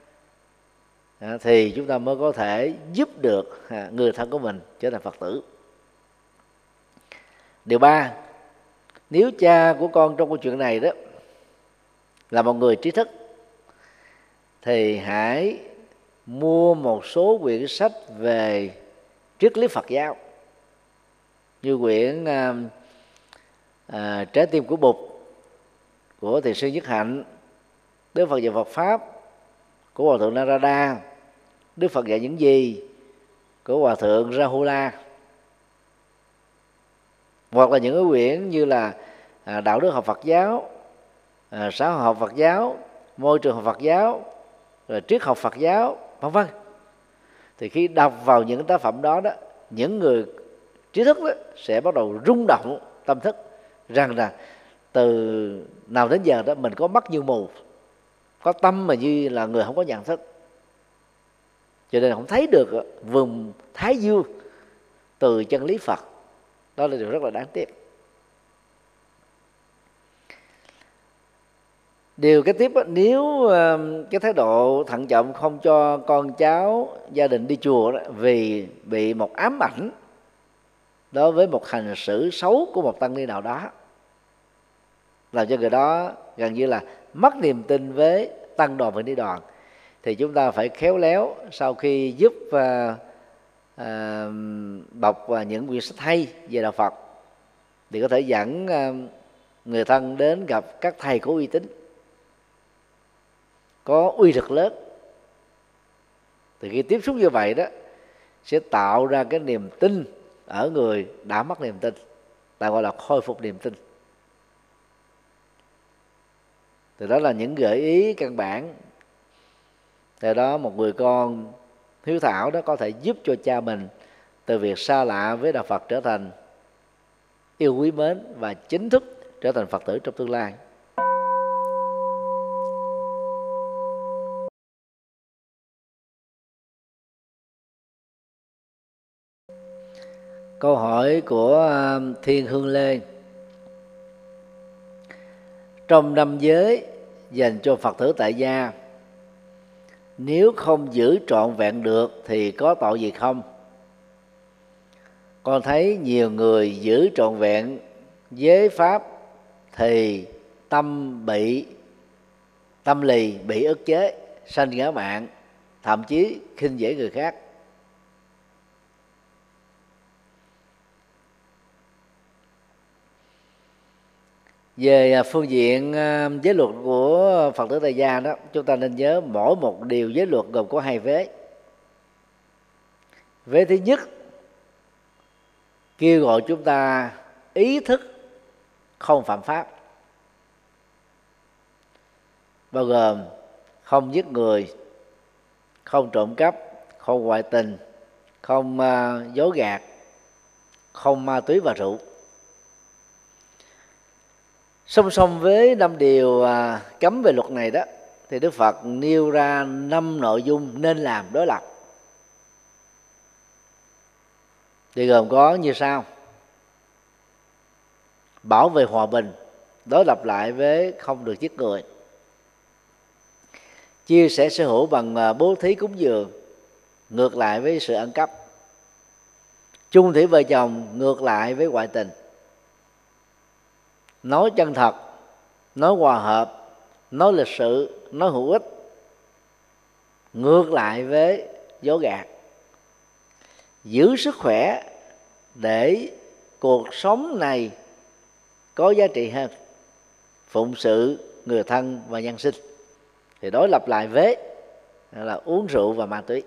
thì chúng ta mới có thể giúp được người thân của mình trở thành Phật tử. Điều ba, nếu cha của con trong câu chuyện này đó là một người trí thức thì hãy mua một số quyển sách về triết lý Phật giáo, như quyển Trái tim của Bụt của Thiền sư Nhất Hạnh, Đức Phật dạy Phật Pháp của Hòa thượng Narada, Đức Phật dạy những gì của Hòa thượng Rahula, hoặc là những cái quyển như là Đạo đức học Phật giáo, Xã hội học Phật giáo, Môi trường học Phật giáo, rồi Triết học Phật giáo, vân vân. Thì khi đọc vào những tác phẩm đó, những người trí thức đó sẽ bắt đầu rung động tâm thức rằng là từ nào đến giờ đó mình có mắt như mù, có tâm mà như là người không có nhận thức, cho nên không thấy được vùng thái dương từ chân lý Phật. Đó là điều rất là đáng tiếc. Điều kế tiếp, nếu cái thái độ thận trọng không cho con cháu gia đình đi chùa đó, vì bị một ám ảnh đối với một hành xử xấu của một tăng ni nào đó, làm cho người đó gần như là mất niềm tin với tăng đoàn và ni đoàn, thì chúng ta phải khéo léo sau khi giúp đọc những quyển sách hay về đạo Phật thì có thể dẫn người thân đến gặp các thầy có uy tín, có uy lực lớn, Thì khi tiếp xúc như vậy đó sẽ tạo ra cái niềm tin ở người đã mất niềm tin, ta gọi là khôi phục niềm tin. Thì đó là những gợi ý căn bản. Từ đó một người con hiếu thảo đó có thể giúp cho cha mình từ việc xa lạ với đạo Phật trở thành yêu quý mến và chính thức trở thành Phật tử trong tương lai. Câu hỏi của Thiên Hương Lê: trong năm giới dành cho Phật tử tại gia, nếu không giữ trọn vẹn được thì có tội gì không? Con thấy nhiều người giữ trọn vẹn giới pháp thì tâm lì bị ức chế, sanh ngã mạn, thậm chí khinh dễ người khác. Về phương diện giới luật của Phật tử tại gia đó, chúng ta nên nhớ mỗi một điều giới luật gồm có hai vế. Vế thứ nhất kêu gọi chúng ta ý thức không phạm pháp, bao gồm không giết người, không trộm cắp, không ngoại tình, không dối gạt, không ma túy và rượu. Song song với 5 điều cấm về luật này đó, thì Đức Phật nêu ra 5 nội dung nên làm đối lập. Thì gồm có như sau: bảo vệ hòa bình, đối lập lại với không được giết người; chia sẻ sở hữu bằng bố thí cúng dường, ngược lại với sự ăn cắp; chung thủy vợ chồng, ngược lại với ngoại tình; nói chân thật, nói hòa hợp, nói lịch sự, nói hữu ích, ngược lại với dối gạt; giữ sức khỏe để cuộc sống này có giá trị hơn, phụng sự người thân và nhân sinh. Thì đối lập lại với là uống rượu và ma túy.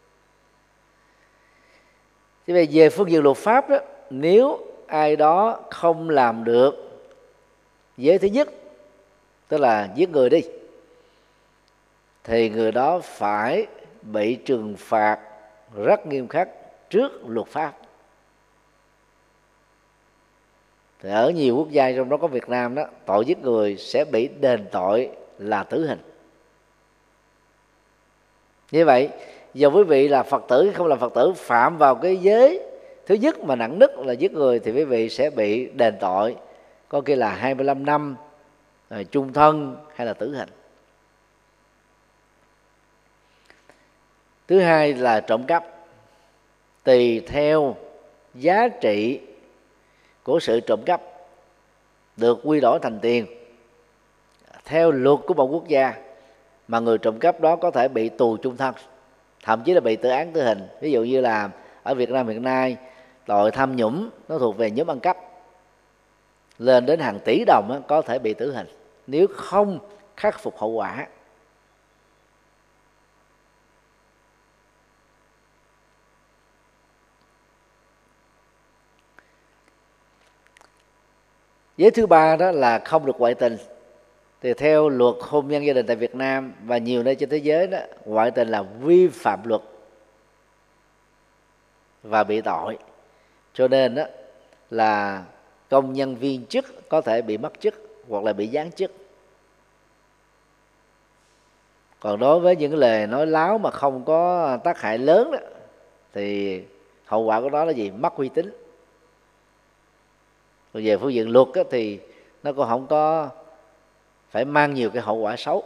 Thế về phương diện luật pháp đó, nếu ai đó không làm được giới thứ nhất, tức là giết người đi, thì người đó phải bị trừng phạt rất nghiêm khắc trước luật pháp. Thì ở nhiều quốc gia, trong đó có Việt Nam đó, tội giết người sẽ bị đền tội là tử hình. Như vậy, giờ quý vị là Phật tử hay không là Phật tử, phạm vào cái giới thứ nhất mà nặng nhất là giết người, thì quý vị sẽ bị đền tội, có kia là 25 năm, chung thân hay là tử hình. Thứ hai là trộm cắp. Tùy theo giá trị của sự trộm cắp được quy đổi thành tiền theo luật của một quốc gia, mà người trộm cắp đó có thể bị tù chung thân, thậm chí là bị tự án tử hình. Ví dụ như là ở Việt Nam hiện nay, tội tham nhũng nó thuộc về nhóm ăn cắp, lên đến hàng tỷ đồng có thể bị tử hình nếu không khắc phục hậu quả. Giới thứ ba đó là không được ngoại tình. Thì theo luật hôn nhân gia đình tại Việt Nam và nhiều nơi trên thế giới đó, ngoại tình là vi phạm luật và bị tội. Cho nên đó là công nhân viên chức có thể bị mất chức hoặc là bị giáng chức. Còn đối với những lời nói láo mà không có tác hại lớn đó, thì hậu quả của nó là gì? Mất uy tín. Còn về phương diện luật đó, thì nó cũng không có phải mang nhiều cái hậu quả xấu.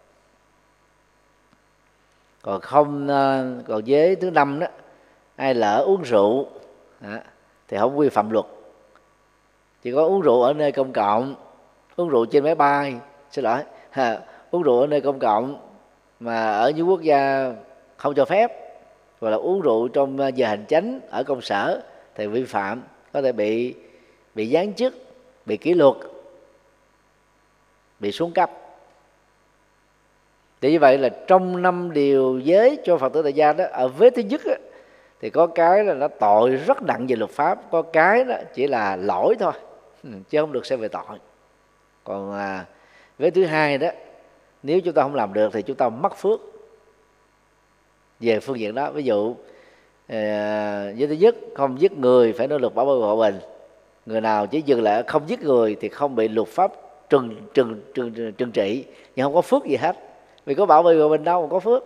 Còn giới thứ 5 đó, ai lỡ uống rượu thì không vi phạm luật. Chỉ có uống rượu ở nơi công cộng, uống rượu trên máy bay, uống rượu ở nơi công cộng mà ở những quốc gia không cho phép, hoặc là uống rượu trong giờ hành chánh ở công sở thì vi phạm, có thể bị giáng chức, bị kỷ luật, bị xuống cấp. Thì như vậy là trong 5 điều giới cho Phật tử tại gia đó, ở vế thứ nhất á, thì có cái là nó tội rất nặng về luật pháp, có cái đó chỉ là lỗi thôi, chứ không được xem về tội. Còn vế thứ hai đó, nếu chúng ta không làm được thì chúng ta mất phước về phương diện đó. Ví dụ vế thứ nhất, không giết người, phải nỗ lực bảo vệ hòa bình. Người nào chỉ dừng lại không giết người thì không bị luật pháp trừng trị, nhưng không có phước gì hết, vì có bảo vệ hòa bình đâu mà có phước.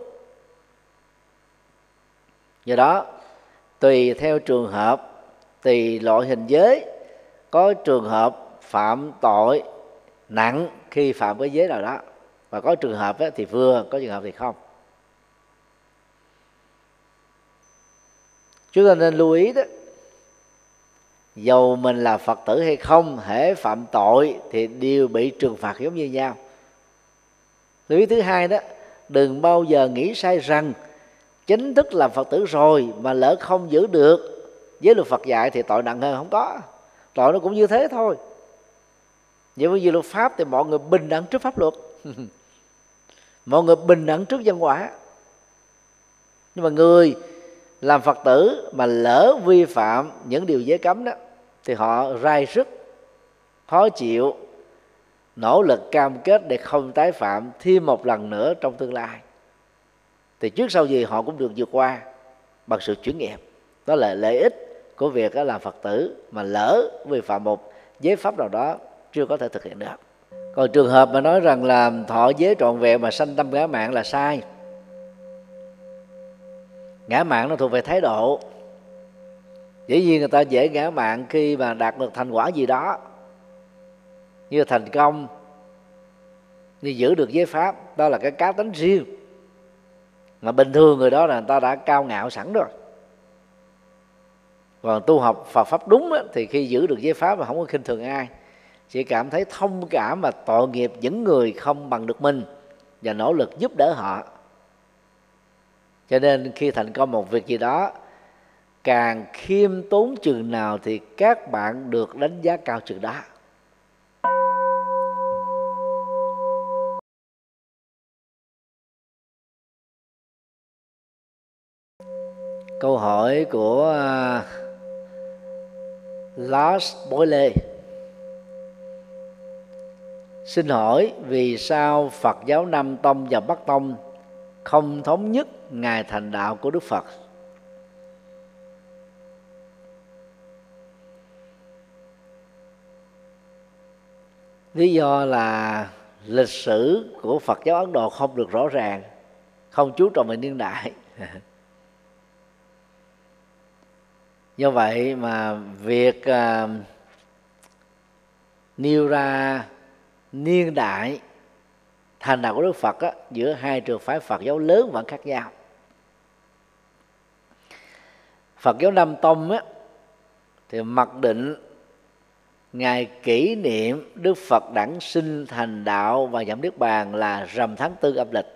Do đó tùy theo trường hợp, tùy loại hình giới, có trường hợp phạm tội nặng khi phạm cái giới nào đó, và có trường hợp thì vừa, có trường hợp thì không. Chúng ta nên lưu ý đó, dầu mình là Phật tử hay không, hễ phạm tội thì đều bị trừng phạt giống như nhau. Lưu ý thứ hai đó, đừng bao giờ nghĩ sai rằng chính thức làm Phật tử rồi mà lỡ không giữ được giới luật Phật dạy thì tội nặng hơn. Không có, tội nó cũng như thế thôi. Vậy với luật pháp thì mọi người bình đẳng trước pháp luật mọi người bình đẳng trước nhân quả. Nhưng mà người làm Phật tử mà lỡ vi phạm những điều giới cấm đó thì họ rai rứt, khó chịu, nỗ lực cam kết để không tái phạm thêm một lần nữa trong tương lai. Thì trước sau gì họ cũng được vượt qua bằng sự chuyển nghiệp. Đó là lợi ích của việc làm Phật tử mà lỡ vi phạm một giới pháp nào đó chưa có thể thực hiện được. Còn trường hợp mà nói rằng là thọ giới trọn vẹn mà sanh tâm ngã mạn là sai. Ngã mạn nó thuộc về thái độ. Dĩ nhiên người ta dễ ngã mạn khi mà đạt được thành quả gì đó, như thành công, như giữ được giới pháp, đó là cái cá tính riêng. Mà bình thường người đó là người ta đã cao ngạo sẵn rồi. Còn tu học Phật pháp đúng á, thì khi giữ được giới pháp mà không có khinh thường ai, chỉ cảm thấy thông cảm và tội nghiệp những người không bằng được mình và nỗ lực giúp đỡ họ. Cho nên khi thành công một việc gì đó, càng khiêm tốn chừng nào thì các bạn được đánh giá cao chừng đó. Câu hỏi của Lars Boyle: xin hỏi vì sao Phật giáo Nam Tông và Bắc Tông không thống nhất ngày thành đạo của Đức Phật? Lý do là lịch sử của Phật giáo Ấn Độ không được rõ ràng, không chú trọng về niên đại. Do vậy mà việc nêu ra niên đại thành đạo của Đức Phật á, giữa hai trường phái Phật giáo lớn vẫn khác nhau. Phật giáo Nam Tông á, thì mặc định ngày kỷ niệm Đức Phật đản sinh thành đạo và nhập niết bàn là rằm tháng 4 âm lịch.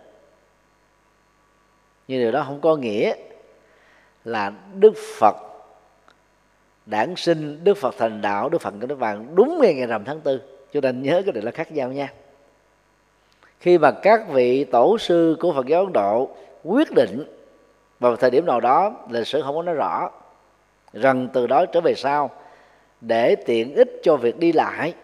Nhưng điều đó không có nghĩa là Đức Phật đản sinh, Đức Phật thành đạo, Đức Phật nhập niết bàn đúng ngày rằm tháng 4. Chúng ta nhớ cái điều là khác nhau nha. Khi mà các vị tổ sư của Phật giáo Ấn Độ quyết định vào thời điểm nào đó, lịch sử không có nói rõ, rằng từ đó trở về sau để tiện ích cho việc đi lại,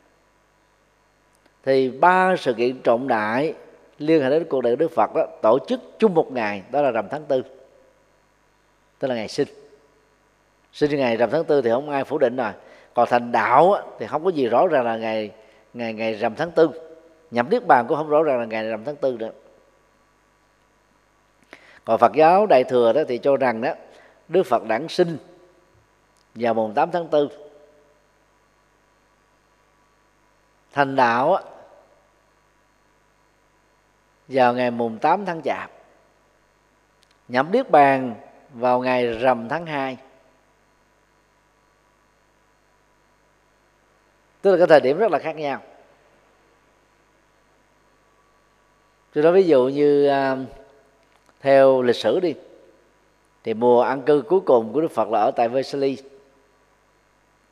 thì 3 sự kiện trọng đại liên hệ đến cuộc đời Đức Phật đó tổ chức chung một ngày, đó là rằm tháng 4, tức là ngày sinh. Sinh ngày rằm tháng 4 thì không ai phủ định rồi. Còn thành đạo thì không có gì rõ ràng là ngày rằm tháng 4. Nhập niết bàn cũng không rõ ràng là ngày rằm tháng 4 nữa. Còn Phật giáo Đại thừa đó thì cho rằng đó Đức Phật đản sinh vào mùng 8 tháng 4, thành đạo vào ngày mùng 8 tháng Chạp, nhập niết bàn vào ngày rằm tháng 2. Tức là cái thời điểm rất là khác nhau. Tôi nói ví dụ như theo lịch sử đi, thì mùa an cư cuối cùng của Đức Phật là ở tại Vesali.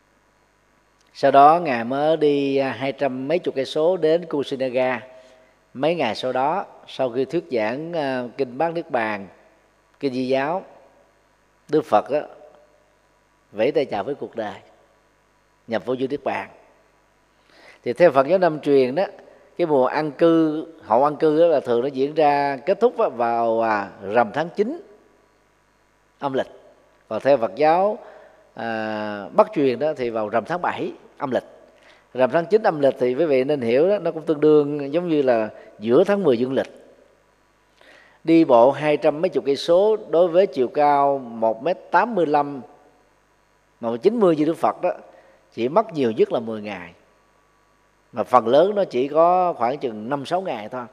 Sau đó Ngài mới đi 200 mấy chục cây số đến Kusinaga Mấy ngày sau đó, sau khi thuyết giảng kinh Bát Niết Bàn, kinh Di giáo, Đức Phật đó vẫy tay chào với cuộc đời, nhập vô vi Niết Bàn. Thì theo Phật giáo Nam truyền đó, cái mùa ăn cư, hậu ăn cư đó là thường nó diễn ra kết thúc vào rằm tháng 9 âm lịch. Còn theo Phật giáo Bắc truyền đó thì vào rằm tháng 7 âm lịch. Rằm tháng 9 âm lịch thì quý vị nên hiểu đó, nó cũng tương đương giống như là giữa tháng 10 dương lịch. Đi bộ 200 mấy chục cây số đối với chiều cao 1m85 mà 90 như Đức Phật đó chỉ mất nhiều nhất là 10 ngày, mà phần lớn nó chỉ có khoảng chừng 5-6 ngày thôi.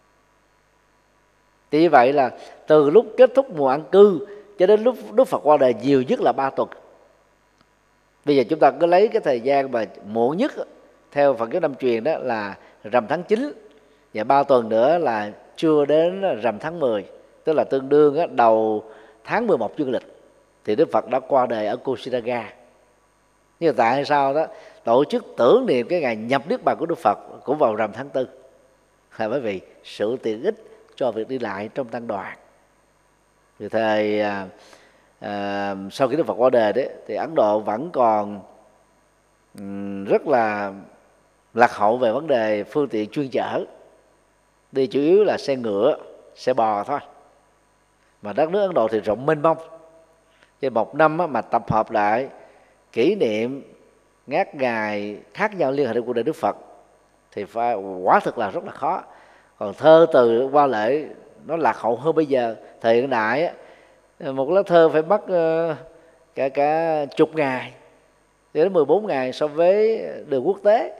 Thì như vậy là từ lúc kết thúc mùa ăn cư cho đến lúc Đức Phật qua đời nhiều nhất là 3 tuần. Bây giờ chúng ta cứ lấy cái thời gian mà muộn nhất theo Phật giáo Nam truyền đó là rằm tháng 9, và 3 tuần nữa là chưa đến rằm tháng 10, tức là tương đương đầu tháng 11 dương lịch, thì Đức Phật đã qua đời ở Kusinaga. Nhưng tại sao đó tổ chức tưởng niệm cái ngày nhập Niết Bàn của Đức Phật cũng vào rằm tháng 4, là bởi vì sự tiện ích cho việc đi lại trong tăng đoàn. Từ thời sau khi Đức Phật qua đời đấy, thì Ấn Độ vẫn còn rất là lạc hậu về vấn đề phương tiện chuyên chở, đi chủ yếu là xe ngựa, xe bò thôi. Mà đất nước Ấn Độ thì rộng mênh mông, cho một năm mà tập hợp lại kỷ niệm ngát ngày khác nhau liên hệ đến cuộc đời Đức Phật thì phải quả thực là rất là khó. Còn thơ từ qua lễ nó lạc hậu hơn bây giờ. Thời hiện đại một lá thơ phải mất cả chục ngày đến 14 ngày so với đường quốc tế.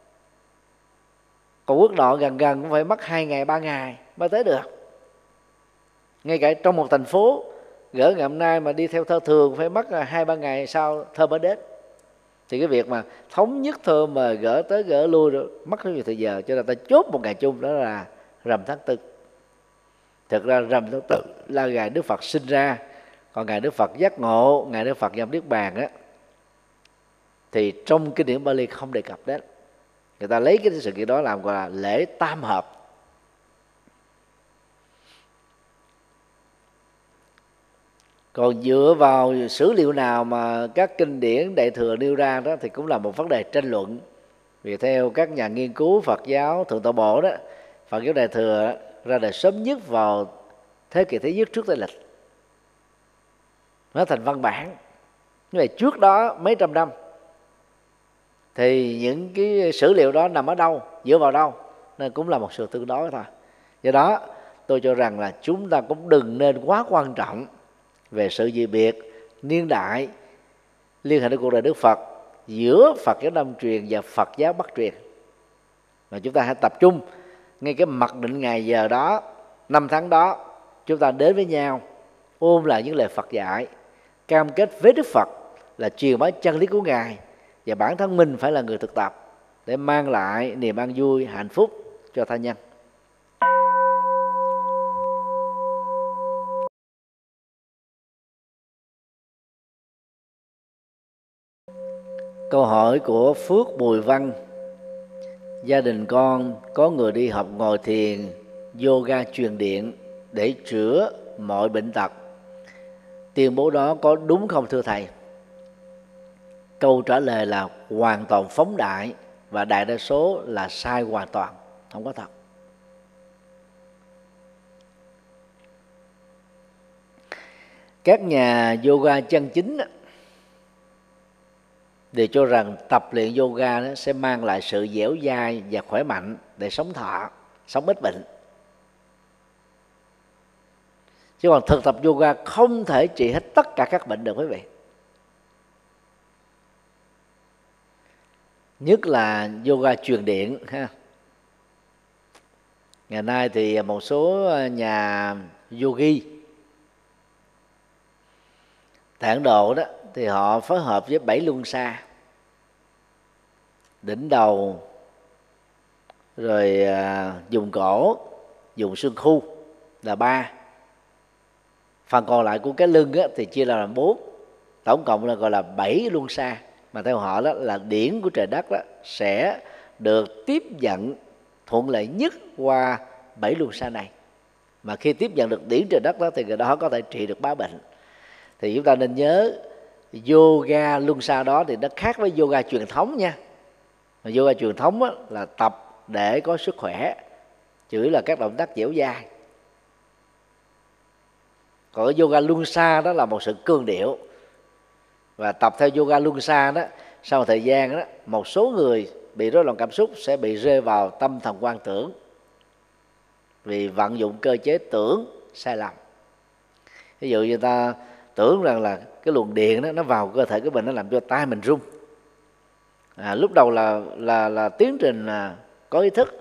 Còn quốc nội gần gần cũng phải mất 2 ngày 3 ngày mới tới được. Ngay cả trong một thành phố gỡ ngày hôm nay mà đi theo thơ thường phải mất 2-3 ngày sau thơ mới đến. Thì cái việc mà thống nhất thơ mà gỡ tới gỡ lui rồi mất rất nhiều thời giờ, cho nên ta chốt một ngày chung, đó là rằm tháng 4. Thực ra rằm tháng 4 là ngày Đức Phật sinh ra, còn ngày Đức Phật giác ngộ, ngày Đức Phật nhập Niết Bàn á, thì trong kinh điển Bali không đề cập đến. Người ta lấy cái sự kiện đó làm gọi là lễ tam hợp. Còn dựa vào sử liệu nào mà các kinh điển Đại Thừa nêu ra đó thì cũng là một vấn đề tranh luận. Vì theo các nhà nghiên cứu Phật giáo Thượng Tọa Bộ đó, Phật giáo Đại Thừa ra đời sớm nhất vào thế kỷ thứ nhất trước Tây lịch, nó thành văn bản. Nhưng mà trước đó mấy trăm năm thì những cái sử liệu đó nằm ở đâu, dựa vào đâu, nên cũng là một sự tương đối thôi. Do đó tôi cho rằng là chúng ta cũng đừng nên quá quan trọng về sự dị biệt niên đại liên hệ đến cuộc đời Đức Phật giữa Phật giáo Nam truyền và Phật giáo Bắc truyền, mà chúng ta hãy tập trung ngay cái mặc định ngày giờ đó, năm tháng đó, chúng ta đến với nhau ôm lại những lời Phật dạy, cam kết với Đức Phật là truyền bá chân lý của Ngài, và bản thân mình phải là người thực tập để mang lại niềm an vui, hạnh phúc cho tha nhân. Câu hỏi của Phước Bùi Văn: gia đình con có người đi học ngồi thiền, yoga truyền điện để chữa mọi bệnh tật, tuyên bố đó có đúng không thưa thầy? Câu trả lời là hoàn toàn phóng đại, và đại đa số là sai hoàn toàn, không có thật. Các nhà yoga chân chính đều cho rằng tập luyện yoga đó sẽ mang lại sự dẻo dai và khỏe mạnh để sống thọ, sống ít bệnh. Chứ còn thực tập yoga không thể trị hết tất cả các bệnh được quý vị. Nhất là yoga truyền điện ha. Ngày nay thì một số nhà yogi tại Ấn Độ đó thì họ phối hợp với 7 luân xa, đỉnh đầu, rồi dùng cổ, dùng xương khu là 3, phần còn lại của cái lưng thì chia làm 4, tổng cộng là gọi là 7 luân xa. Mà theo họ đó là điển của trời đất đó sẽ được tiếp nhận thuận lợi nhất qua 7 luân xa này. Mà khi tiếp nhận được điển trời đất đó thì người đó có thể trị được bá bệnh. Thì chúng ta nên nhớ yoga luân xa đó thì nó khác với yoga truyền thống nha. Yoga truyền thống là tập để có sức khỏe, chủ yếu là các động tác dẻo dai. Còn cái yoga luân xa đó là một sự cương điệu. Và tập theo yoga luân xa đó, sau một thời gian đó, một số người bị rối loạn cảm xúc sẽ bị rơi vào tâm thần quan tưởng, vì vận dụng cơ chế tưởng sai lầm. Ví dụ như ta tưởng rằng là cái luồng điện đó nó vào cơ thể của mình, nó làm cho tay mình rung. Lúc đầu là tiến trình có ý thức.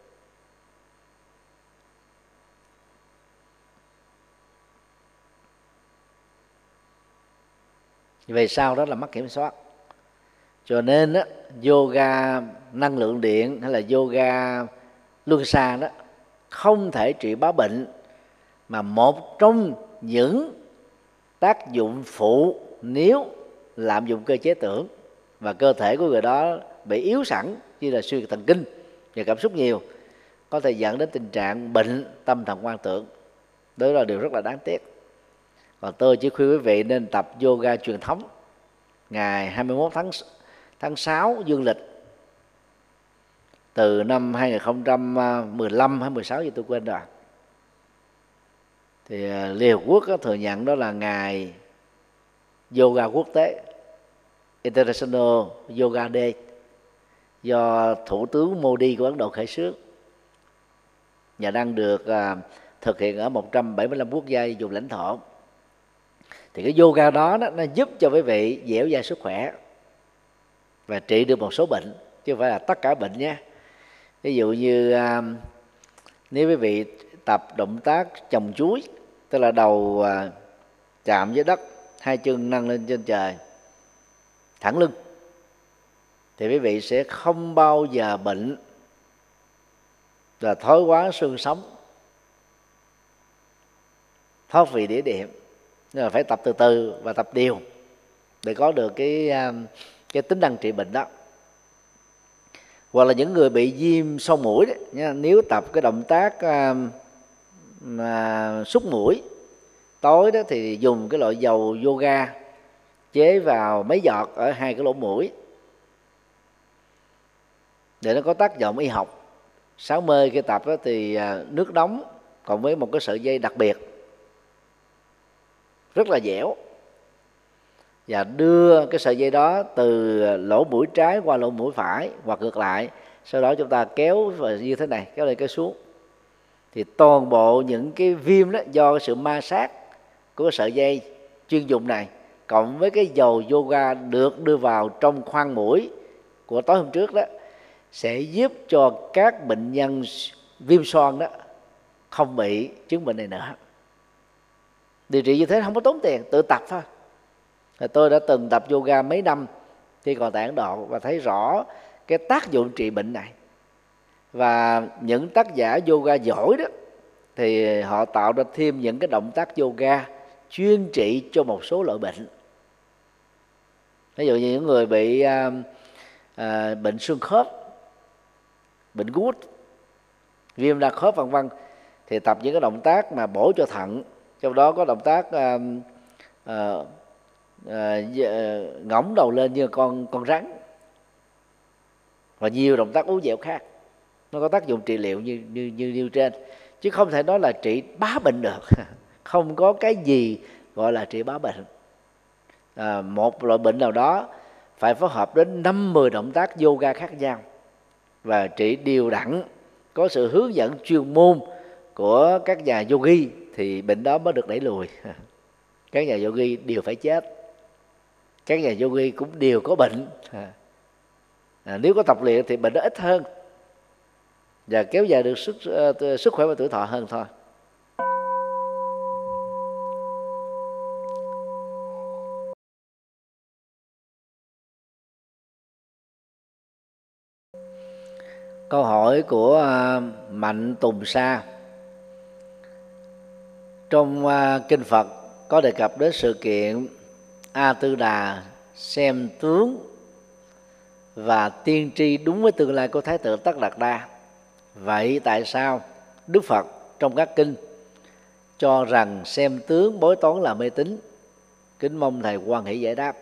Về sau đó là mất kiểm soát. Cho nên đó, yoga năng lượng điện hay là yoga luân xa đó không thể trị bá bệnh, mà một trong những tác dụng phụ nếu lạm dụng cơ chế tưởng và cơ thể của người đó bị yếu sẵn như là suy thần kinh và cảm xúc nhiều, có thể dẫn đến tình trạng bệnh tâm thần quan tưởng. Đó là điều rất là đáng tiếc. Còn tôi chỉ khuyên quý vị nên tập yoga truyền thống. Ngày 21 tháng 6 dương lịch từ năm 2015 hay 16 gì tôi quên rồi, thì Liên Hợp Quốc thừa nhận đó là ngày yoga quốc tế, International Yoga Day, do Thủ tướng Modi của Ấn Độ khởi xướng và đang được thực hiện ở 175 quốc gia vùng lãnh thổ. Thì cái yoga đó nó giúp cho quý vị dẻo dai sức khỏe và trị được một số bệnh, chứ không phải là tất cả bệnh nhé. Ví dụ như nếu quý vị tập động tác trồng chuối, tức là đầu chạm với đất, hai chân nâng lên trên trời, thẳng lưng, thì quý vị sẽ không bao giờ bệnh là thoái hóa xương sống, thoát vị đĩa đệm. Nhưng mà phải tập từ từ và tập đều để có được cái tính năng trị bệnh đó. Hoặc là những người bị viêm son mũi đấy, nếu tập cái động tác xúc mũi tối đó, thì dùng cái loại dầu yoga chế vào mấy giọt ở hai cái lỗ mũi để nó có tác dụng y học. 60 khi tập đó thì nước nóng cộng với một cái sợi dây đặc biệt rất là dẻo, và đưa cái sợi dây đó từ lỗ mũi trái qua lỗ mũi phải hoặc ngược lại. Sau đó chúng ta kéo vào như thế này, kéo lên kéo xuống, thì toàn bộ những cái viêm đó do cái sự ma sát của cái sợi dây chuyên dụng này cộng với cái dầu yoga được đưa vào trong khoang mũi của tối hôm trước đó sẽ giúp cho các bệnh nhân viêm xoang đó không bị chứng bệnh này nữa. Điều trị như thế không có tốn tiền, tự tập thôi. Tôi đã từng tập yoga mấy năm khi còn tại Ấn Độ và thấy rõ cái tác dụng trị bệnh này. Và những tác giả yoga giỏi đó thì họ tạo ra thêm những cái động tác yoga chuyên trị cho một số loại bệnh. Ví dụ như những người bị bệnh xương khớp, bệnh gút, viêm đa khớp vân vân, thì tập những cái động tác mà bổ cho thận, trong đó có động tác ngỗng đầu lên như con rắn và nhiều động tác uốn dẻo khác. Nó có tác dụng trị liệu như trên, chứ không thể nói là trị bá bệnh được. Không có cái gì gọi là trị bá bệnh. Một loại bệnh nào đó phải phối hợp đến 5-10 động tác yoga khác nhau và trị đều đặn, có sự hướng dẫn chuyên môn của các nhà yogi thì bệnh đó mới được đẩy lùi. Các nhà yogi đều phải chết, các nhà yogi cũng đều có bệnh. Nếu có tập luyện thì bệnh nó ít hơn và kéo dài được sức khỏe và tuổi thọ hơn thôi. Câu hỏi của Mạnh Tùng Sa: trong kinh Phật có đề cập đến sự kiện A Tư Đà xem tướng và tiên tri đúng với tương lai của Thái tử Tất Đạt Đa, Vậy tại sao Đức Phật trong các kinh cho rằng xem tướng bói toán là mê tín? Kính mong thầy hoan hỷ giải đáp.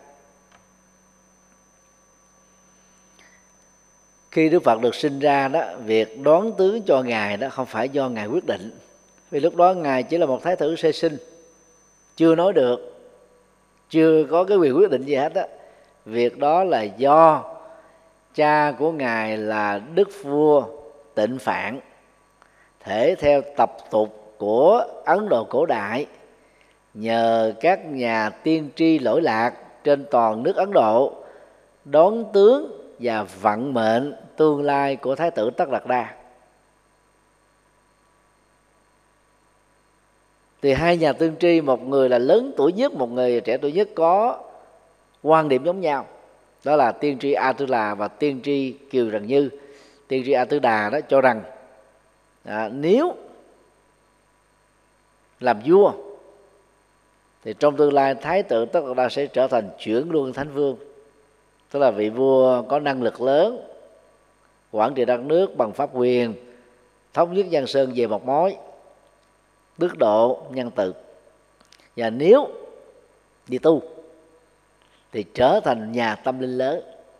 Khi Đức Phật được sinh ra đó, việc đoán tướng cho Ngài đó không phải do Ngài quyết định. Vì lúc đó Ngài chỉ là một thái tử sơ sinh, chưa nói được, chưa có cái quyền quyết định gì hết á. Việc đó là do cha của Ngài là Đức Vua Tịnh Phạn, thể theo tập tục của Ấn Độ cổ đại, nhờ các nhà tiên tri lỗi lạc trên toàn nước Ấn Độ đoán tướng và vận mệnh tương lai của thái tử Tất Đạt Đa. Thì hai nhà tiên tri, một người là lớn tuổi nhất, một người trẻ tuổi nhất, có quan điểm giống nhau. Đó là tiên tri A Tư Đà và tiên tri Kiều Trần Như. Tiên tri A Tư Đà đó cho rằng nếu làm vua thì trong tương lai thái tử Tất Đạt Đa sẽ trở thành chuyển luân thánh vương, tức là vị vua có năng lực lớn, quản trị đất nước bằng pháp quyền, thống nhất Giang Sơn về một mối, đức độ nhân từ. Và nếu đi tu thì trở thành nhà tâm linh lớn.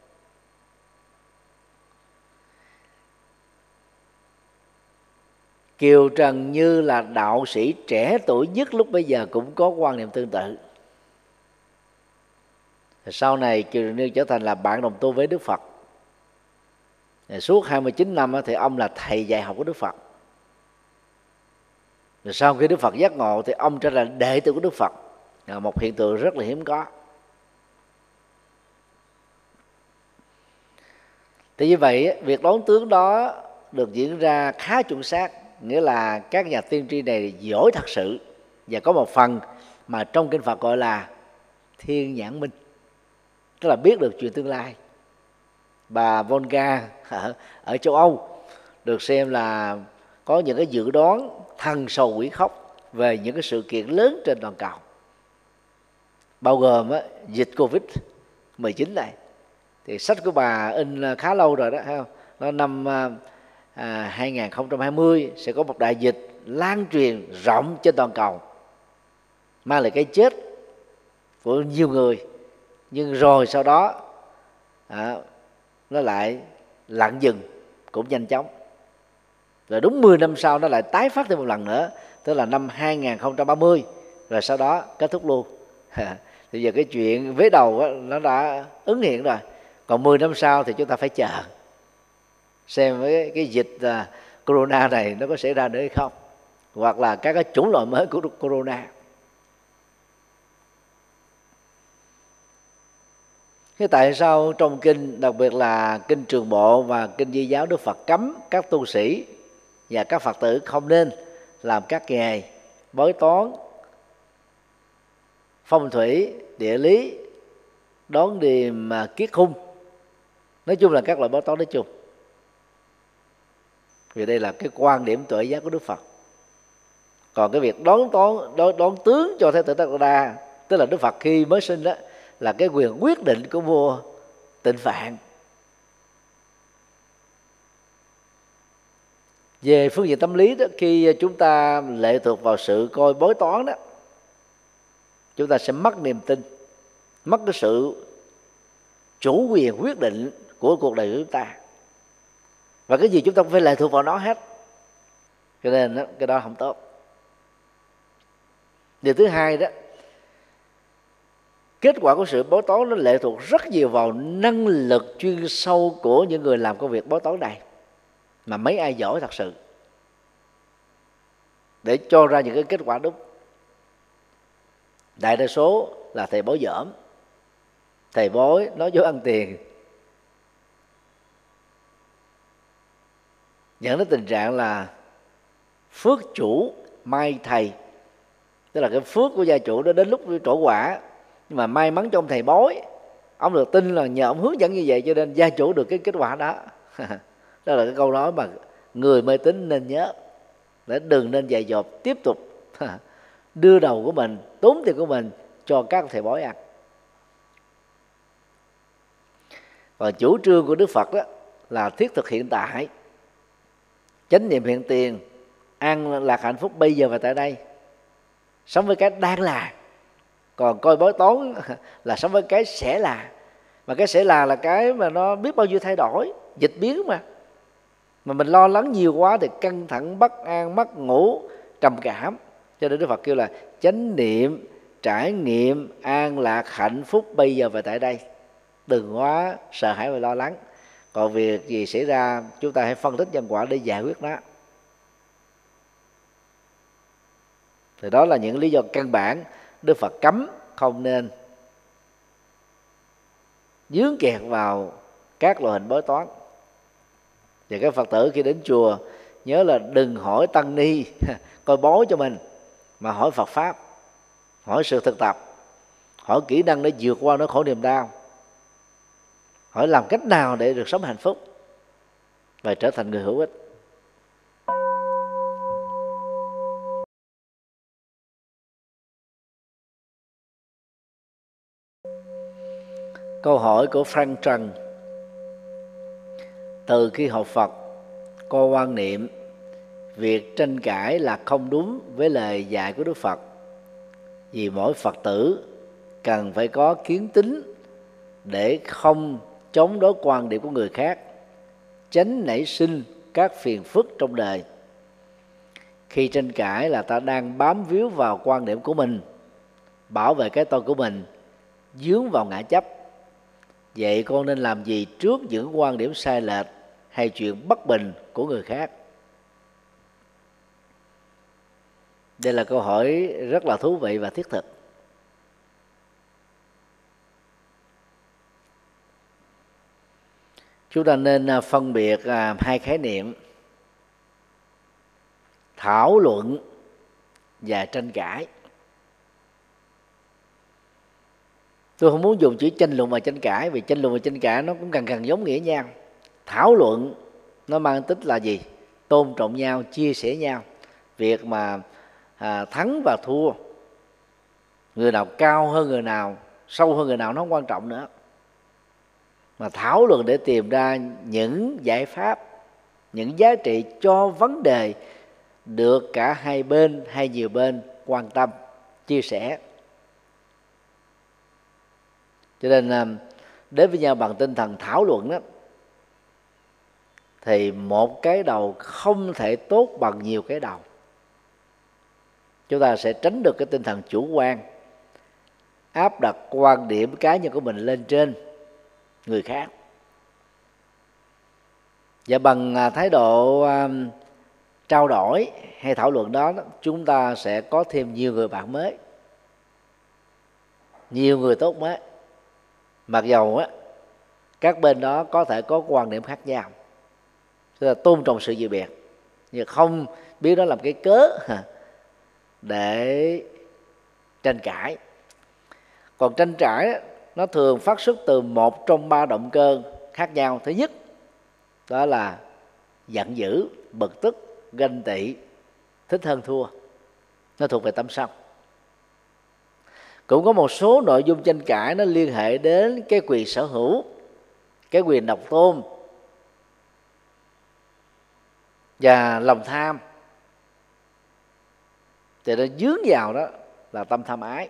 Kiều Trần Như là đạo sĩ trẻ tuổi nhất lúc bấy giờ cũng có quan niệm tương tự. Sau này Kiều Trần Như trở thành là bạn đồng tu với Đức Phật. Suốt 29 năm thì ông là thầy dạy học của Đức Phật. Rồi sau khi Đức Phật giác ngộ thì ông trở thành đệ tử của Đức Phật, một hiện tượng rất là hiếm có. Thì như vậy việc đoán tướng đó được diễn ra khá chuẩn xác, nghĩa là các nhà tiên tri này giỏi thật sự, và có một phần mà trong kinh Phật gọi là thiên nhãn minh, tức là biết được chuyện tương lai. Bà Volga ở châu Âu được xem là có những cái dự đoán thần sầu quỷ khóc về những cái sự kiện lớn trên toàn cầu, bao gồm dịch Covid-19 này. Thì sách của bà in khá lâu rồi đó, thấy không? Nó năm 2020 sẽ có một đại dịch lan truyền rộng trên toàn cầu, mang lại cái chết của nhiều người, nhưng rồi sau đó nó lại lặng dừng cũng nhanh chóng. Rồi đúng 10 năm sau nó lại tái phát thêm một lần nữa, tức là năm 2030, rồi sau đó kết thúc luôn. Thì giờ cái chuyện vế đầu nó đã ứng hiện rồi. Còn 10 năm sau thì chúng ta phải chờ xem cái dịch corona này nó có xảy ra nữa hay không, hoặc là các cái chủng loại mới của corona. Thế tại sao trong kinh, đặc biệt là kinh Trường Bộ và kinh Di Giáo, Đức Phật cấm các tu sĩ và các Phật tử không nên làm các nghề bói toán, phong thủy, địa lý, đoán điềm, kiết khung, nói chung là các loại bói toán nói chung? Vì đây là cái quan điểm tuệ giác của Đức Phật. Còn cái việc đoán tướng cho Thái tử Tất Đạt Đa, tức là Đức Phật khi mới sinh đó, là cái quyền quyết định của vua Tịnh Phạn. Về phương diện tâm lý đó, khi chúng ta lệ thuộc vào sự coi bói toán đó, chúng ta sẽ mất niềm tin, mất cái sự chủ quyền quyết định của cuộc đời của chúng ta, và cái gì chúng ta cũng phải lệ thuộc vào nó hết. Cho nên đó, cái đó không tốt. Điều thứ hai đó, kết quả của sự bói toán nó lệ thuộc rất nhiều vào năng lực chuyên sâu của những người làm công việc bói toán này, mà mấy ai giỏi thật sự để cho ra những cái kết quả đúng. Đại đa số là thầy bói dởm, thầy bói nói dối ăn tiền, dẫn đến tình trạng là phước chủ mai thầy, tức là cái phước của gia chủ đó đến lúc trổ quả, nhưng mà may mắn cho ông thầy bói, ông được tin là nhờ ông hướng dẫn như vậy cho nên gia chủ được cái kết quả đó. Đó là cái câu nói mà người mê tín nên nhớ, để đừng nên dạy dột tiếp tục đưa đầu của mình, tốn tiền của mình cho các thầy bói ăn. Và chủ trương của Đức Phật đó là thiết thực hiện tại, chánh niệm hiện tiền, an lạc hạnh phúc bây giờ và tại đây, sống với cái đang là. Còn coi bói toán là sống với cái sẽ là. Mà cái sẽ là cái mà nó biết bao nhiêu thay đổi, dịch biến mà mình lo lắng nhiều quá thì căng thẳng, bất an, mất ngủ, trầm cảm. Cho nên Đức Phật kêu là chánh niệm, trải nghiệm an lạc hạnh phúc bây giờ và tại đây, đừng quá sợ hãi và lo lắng. Còn việc gì xảy ra chúng ta hãy phân tích nhân quả để giải quyết nó. Thì đó là những lý do căn bản Đức Phật cấm không nên dướng kẹt vào các loại hình bói toán. Và các Phật tử khi đến chùa nhớ là đừng hỏi tăng ni coi bói cho mình, mà hỏi Phật Pháp, hỏi sự thực tập, hỏi kỹ năng để vượt qua nỗi khổ niềm đau, hỏi làm cách nào để được sống hạnh phúc và trở thành người hữu ích. Câu hỏi của Frank Trần: từ khi học Phật, con quan niệm việc tranh cãi là không đúng với lời dạy của Đức Phật, vì mỗi Phật tử cần phải có kiến tính để không chống đối quan điểm của người khác, tránh nảy sinh các phiền phức trong đời. Khi tranh cãi là ta đang bám víu vào quan điểm của mình, bảo vệ cái tôi của mình, dướng vào ngã chấp. Vậy con nên làm gì trước những quan điểm sai lệch hay chuyện bất bình của người khác? Đây là câu hỏi rất là thú vị và thiết thực. Chúng ta nên phân biệt hai khái niệm: thảo luận và tranh cãi. Tôi không muốn dùng chữ tranh luận và tranh cãi, vì tranh luận và tranh cãi nó cũng gần giống nghĩa nhau. Thảo luận nó mang tính là gì? Tôn trọng nhau, chia sẻ nhau. Việc mà thắng và thua, người nào cao hơn người nào, sâu hơn người nào, nó không quan trọng nữa. Mà thảo luận để tìm ra những giải pháp, những giá trị cho vấn đề được cả hai bên hay nhiều bên quan tâm, chia sẻ. Cho nên đến với nhau bằng tinh thần thảo luận đó, thì một cái đầu không thể tốt bằng nhiều cái đầu. Chúng ta sẽ tránh được cái tinh thần chủ quan, áp đặt quan điểm cá nhân của mình lên trên người khác. Và bằng thái độ trao đổi hay thảo luận đó, chúng ta sẽ có thêm nhiều người bạn mới, nhiều người tốt mới. Mặc dầu các bên đó có thể có quan điểm khác nhau, tức là tôn trọng sự dị biệt, nhưng không biết đó làm cái cớ để tranh cãi. Còn tranh cãi nó thường phát xuất từ một trong ba động cơ khác nhau. Thứ nhất đó là giận dữ, bực tức, ganh tị, thích hơn thua, nó thuộc về tâm sân. Cũng có một số nội dung tranh cãi nó liên hệ đến cái quyền sở hữu, cái quyền độc tôn và lòng tham, thì nó dướng vào đó là tâm tham ái.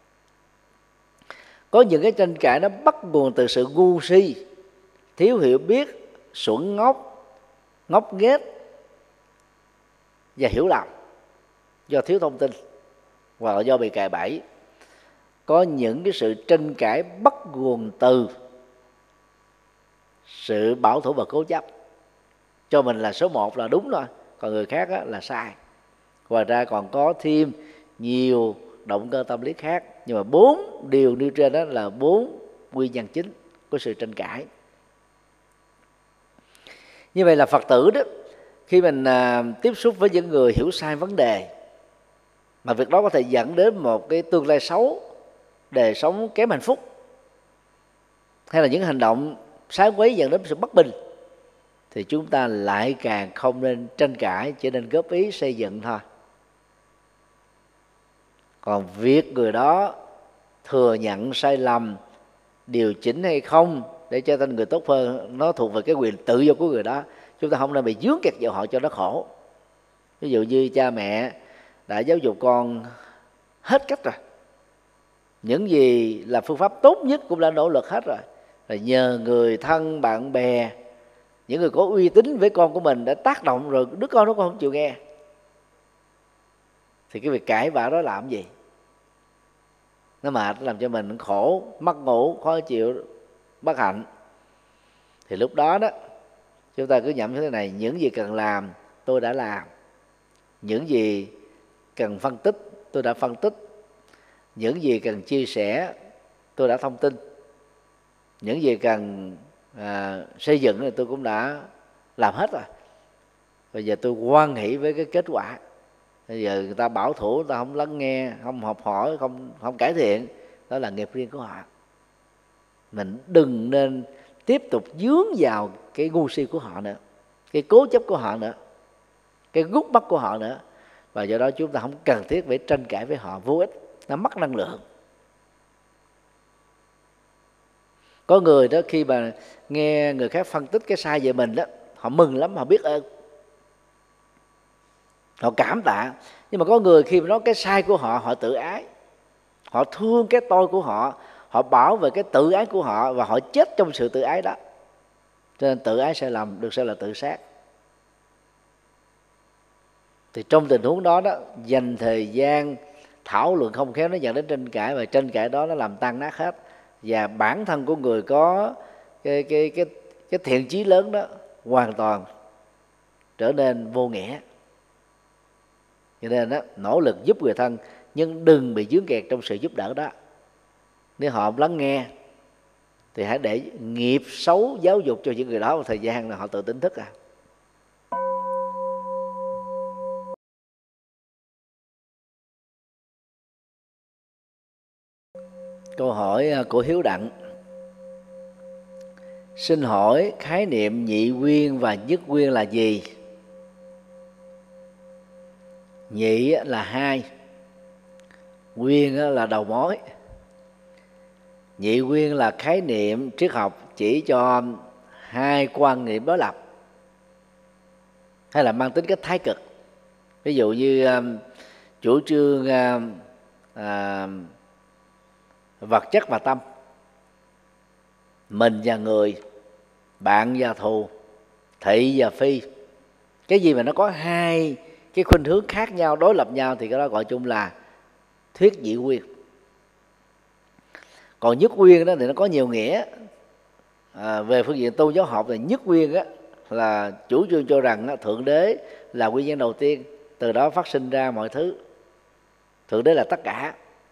Có những cái tranh cãi nó bắt nguồn từ sự ngu si, thiếu hiểu biết, xuẩn ngốc, ngốc nghếch và hiểu lầm do thiếu thông tin hoặc là do bị cài bẫy. Có những cái sự tranh cãi bắt nguồn từ sự bảo thủ và cố chấp, cho mình là số một là đúng rồi, còn người khác là sai. Ngoài ra còn có thêm nhiều động cơ tâm lý khác, nhưng mà 4 điều nêu trên đó là 4 nguyên nhân chính của sự tranh cãi. Như vậy là Phật tử đó, khi mình tiếp xúc với những người hiểu sai vấn đề, mà việc đó có thể dẫn đến một cái tương lai xấu, đời sống kém hạnh phúc, hay là những hành động sai quấy dẫn đến sự bất bình, thì chúng ta lại càng không nên tranh cãi, chỉ nên góp ý xây dựng thôi. Còn việc người đó thừa nhận sai lầm, điều chỉnh hay không để trở thành người tốt hơn, nó thuộc về cái quyền tự do của người đó, chúng ta không nên bị dướng kẹt vào họ cho nó khổ. Ví dụ như cha mẹ đã giáo dục con hết cách rồi, những gì là phương pháp tốt nhất cũng đã nỗ lực hết rồi, rồi nhờ người thân bạn bè, những người có uy tín với con của mình đã tác động, rồi đứa con nó còn không chịu nghe, thì cái việc cãi vã đó làm gì? Nó mệt, nó làm cho mình khổ, mất ngủ, khó chịu, bất hạnh. Thì lúc đó đó chúng ta cứ nhẩm như thế này: những gì cần làm tôi đã làm, những gì cần phân tích tôi đã phân tích, những gì cần chia sẻ tôi đã thông tin, những gì cần xây dựng thì tôi cũng đã làm hết rồi. Bây giờ tôi hoan hỷ với cái kết quả. Bây giờ người ta bảo thủ, người ta không lắng nghe, không học hỏi, không cải thiện, đó là nghiệp riêng của họ. Mình đừng nên tiếp tục dướng vào cái ngu si của họ nữa, cái cố chấp của họ nữa, cái gút mắt của họ nữa. Và do đó chúng ta không cần thiết phải tranh cãi với họ, vô ích, nó mất năng lượng. Có người đó khi mà nghe người khác phân tích cái sai về mình đó, họ mừng lắm, họ biết ơn, họ cảm tạ. Nhưng mà có người khi mà nói cái sai của họ, họ tự ái, họ thương cái tôi của họ, họ bảo vệ cái tự ái của họ, và họ chết trong sự tự ái đó. Cho nên tự ái sai lầm được xem là tự sát. Thì trong tình huống đó đó, dành thời gian thảo luận không khéo nó dẫn đến tranh cãi, và tranh cãi đó nó làm tan nát hết. Và bản thân của người có cái thiện chí lớn đó hoàn toàn trở nên vô nghĩa. Cho nên đó, nỗ lực giúp người thân, nhưng đừng bị dướng kẹt trong sự giúp đỡ đó. Nếu họ không lắng nghe thì hãy để nghiệp xấu giáo dục cho những người đó một thời gian là họ tự tỉnh thức à. Câu hỏi của Hiếu Đặng: xin hỏi khái niệm nhị nguyên và nhất nguyên là gì? Nhị là hai, nguyên là đầu mối. Nhị nguyên là khái niệm triết học chỉ cho hai quan niệm đối lập, hay là mang tính cách thái cực. Ví dụ như chủ trương vật chất và tâm, mình và người, bạn và thù, thị và phi. Cái gì mà nó có hai cái khuynh hướng khác nhau, đối lập nhau, thì cái đó gọi chung là thuyết nhị nguyên. Còn nhất nguyên đó thì nó có nhiều nghĩa. Về phương diện tôn giáo học thì nhất nguyên á là chủ trương cho rằng thượng đế là nguyên nhân đầu tiên, từ đó phát sinh ra mọi thứ, thượng đế là tất cả.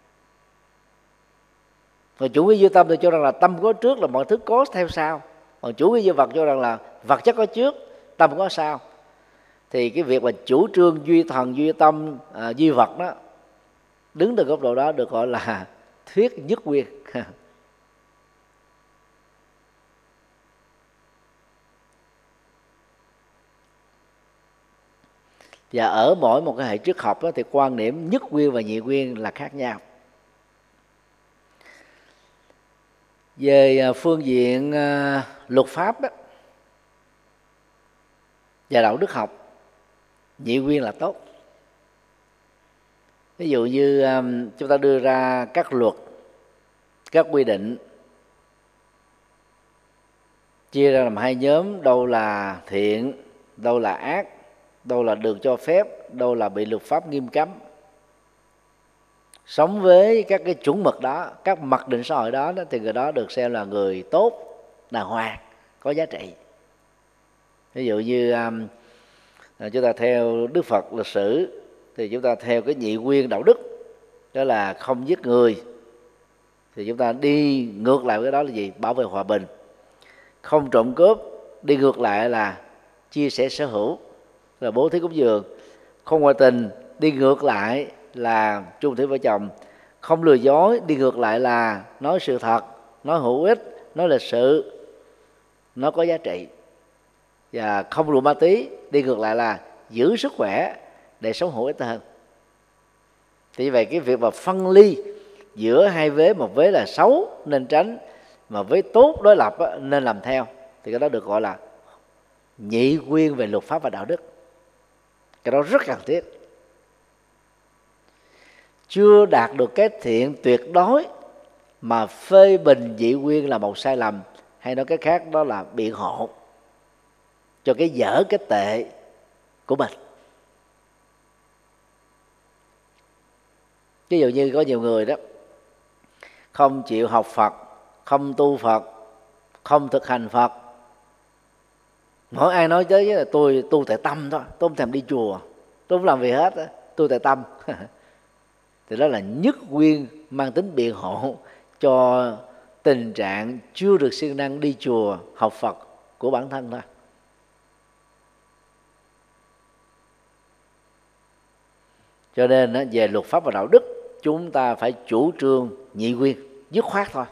Còn chủ nghĩa duy tâm thì cho rằng là tâm có trước là mọi thứ có theo sau. Còn chủ nghĩa duy vật cho rằng là vật chất có trước, tâm có sau. Thì cái việc mà chủ trương duy thần, duy tâm, duy vật đó, đứng từ góc độ đó được gọi là thuyết nhất nguyên. Và ở mỗi một cái hệ triết học đó, thì quan điểm nhất nguyên và nhị nguyên là khác nhau. Về phương diện luật pháp đó, và đạo đức học, nhị nguyên là tốt. Ví dụ như chúng ta đưa ra các luật, các quy định, chia ra làm hai nhóm: đâu là thiện, đâu là ác, đâu là được cho phép, đâu là bị luật pháp nghiêm cấm. Sống với các cái chuẩn mực đó, các mặc định xã hội đó, thì người đó được xem là người tốt, đàng hoàng, có giá trị. Ví dụ như chúng ta theo Đức Phật lịch sử thì chúng ta theo cái nhị nguyên đạo đức, đó là không giết người. Thì chúng ta đi ngược lại với cái đó là gì? Bảo vệ hòa bình. Không trộm cướp, đi ngược lại là chia sẻ sở hữu, là bố thí cúng dường. Không ngoại tình, đi ngược lại là chung thủy vợ chồng. Không lừa dối, đi ngược lại là nói sự thật, nói hữu ích, nói lịch sự, nói có giá trị. Và không rượu ma túy, đi ngược lại là giữ sức khỏe để sống hữu ích hơn. Thì vậy cái việc mà phân ly giữa hai vế, một vế là xấu nên tránh, mà vế tốt đối lập nên làm theo, thì cái đó được gọi là nhị nguyên về luật pháp và đạo đức. Cái đó rất cần thiết. Chưa đạt được cái thiện tuyệt đối mà phê bình nhị nguyên là một sai lầm, hay nói cái khác đó là biện hộ cho cái dở cái tệ của mình. Ví dụ như có nhiều người đó không chịu học Phật, không tu Phật, không thực hành Phật. Mỗi ai nói tới là tôi tu tại tâm thôi, tôi không thèm đi chùa, tôi không làm gì hết, tu tại tâm. Thì đó là nhất nguyên mang tính biện hộ cho tình trạng chưa được siêng năng đi chùa học Phật của bản thân thôi. Cho nên về luật pháp và đạo đức, chúng ta phải chủ trương nhị nguyên, dứt khoát thôi.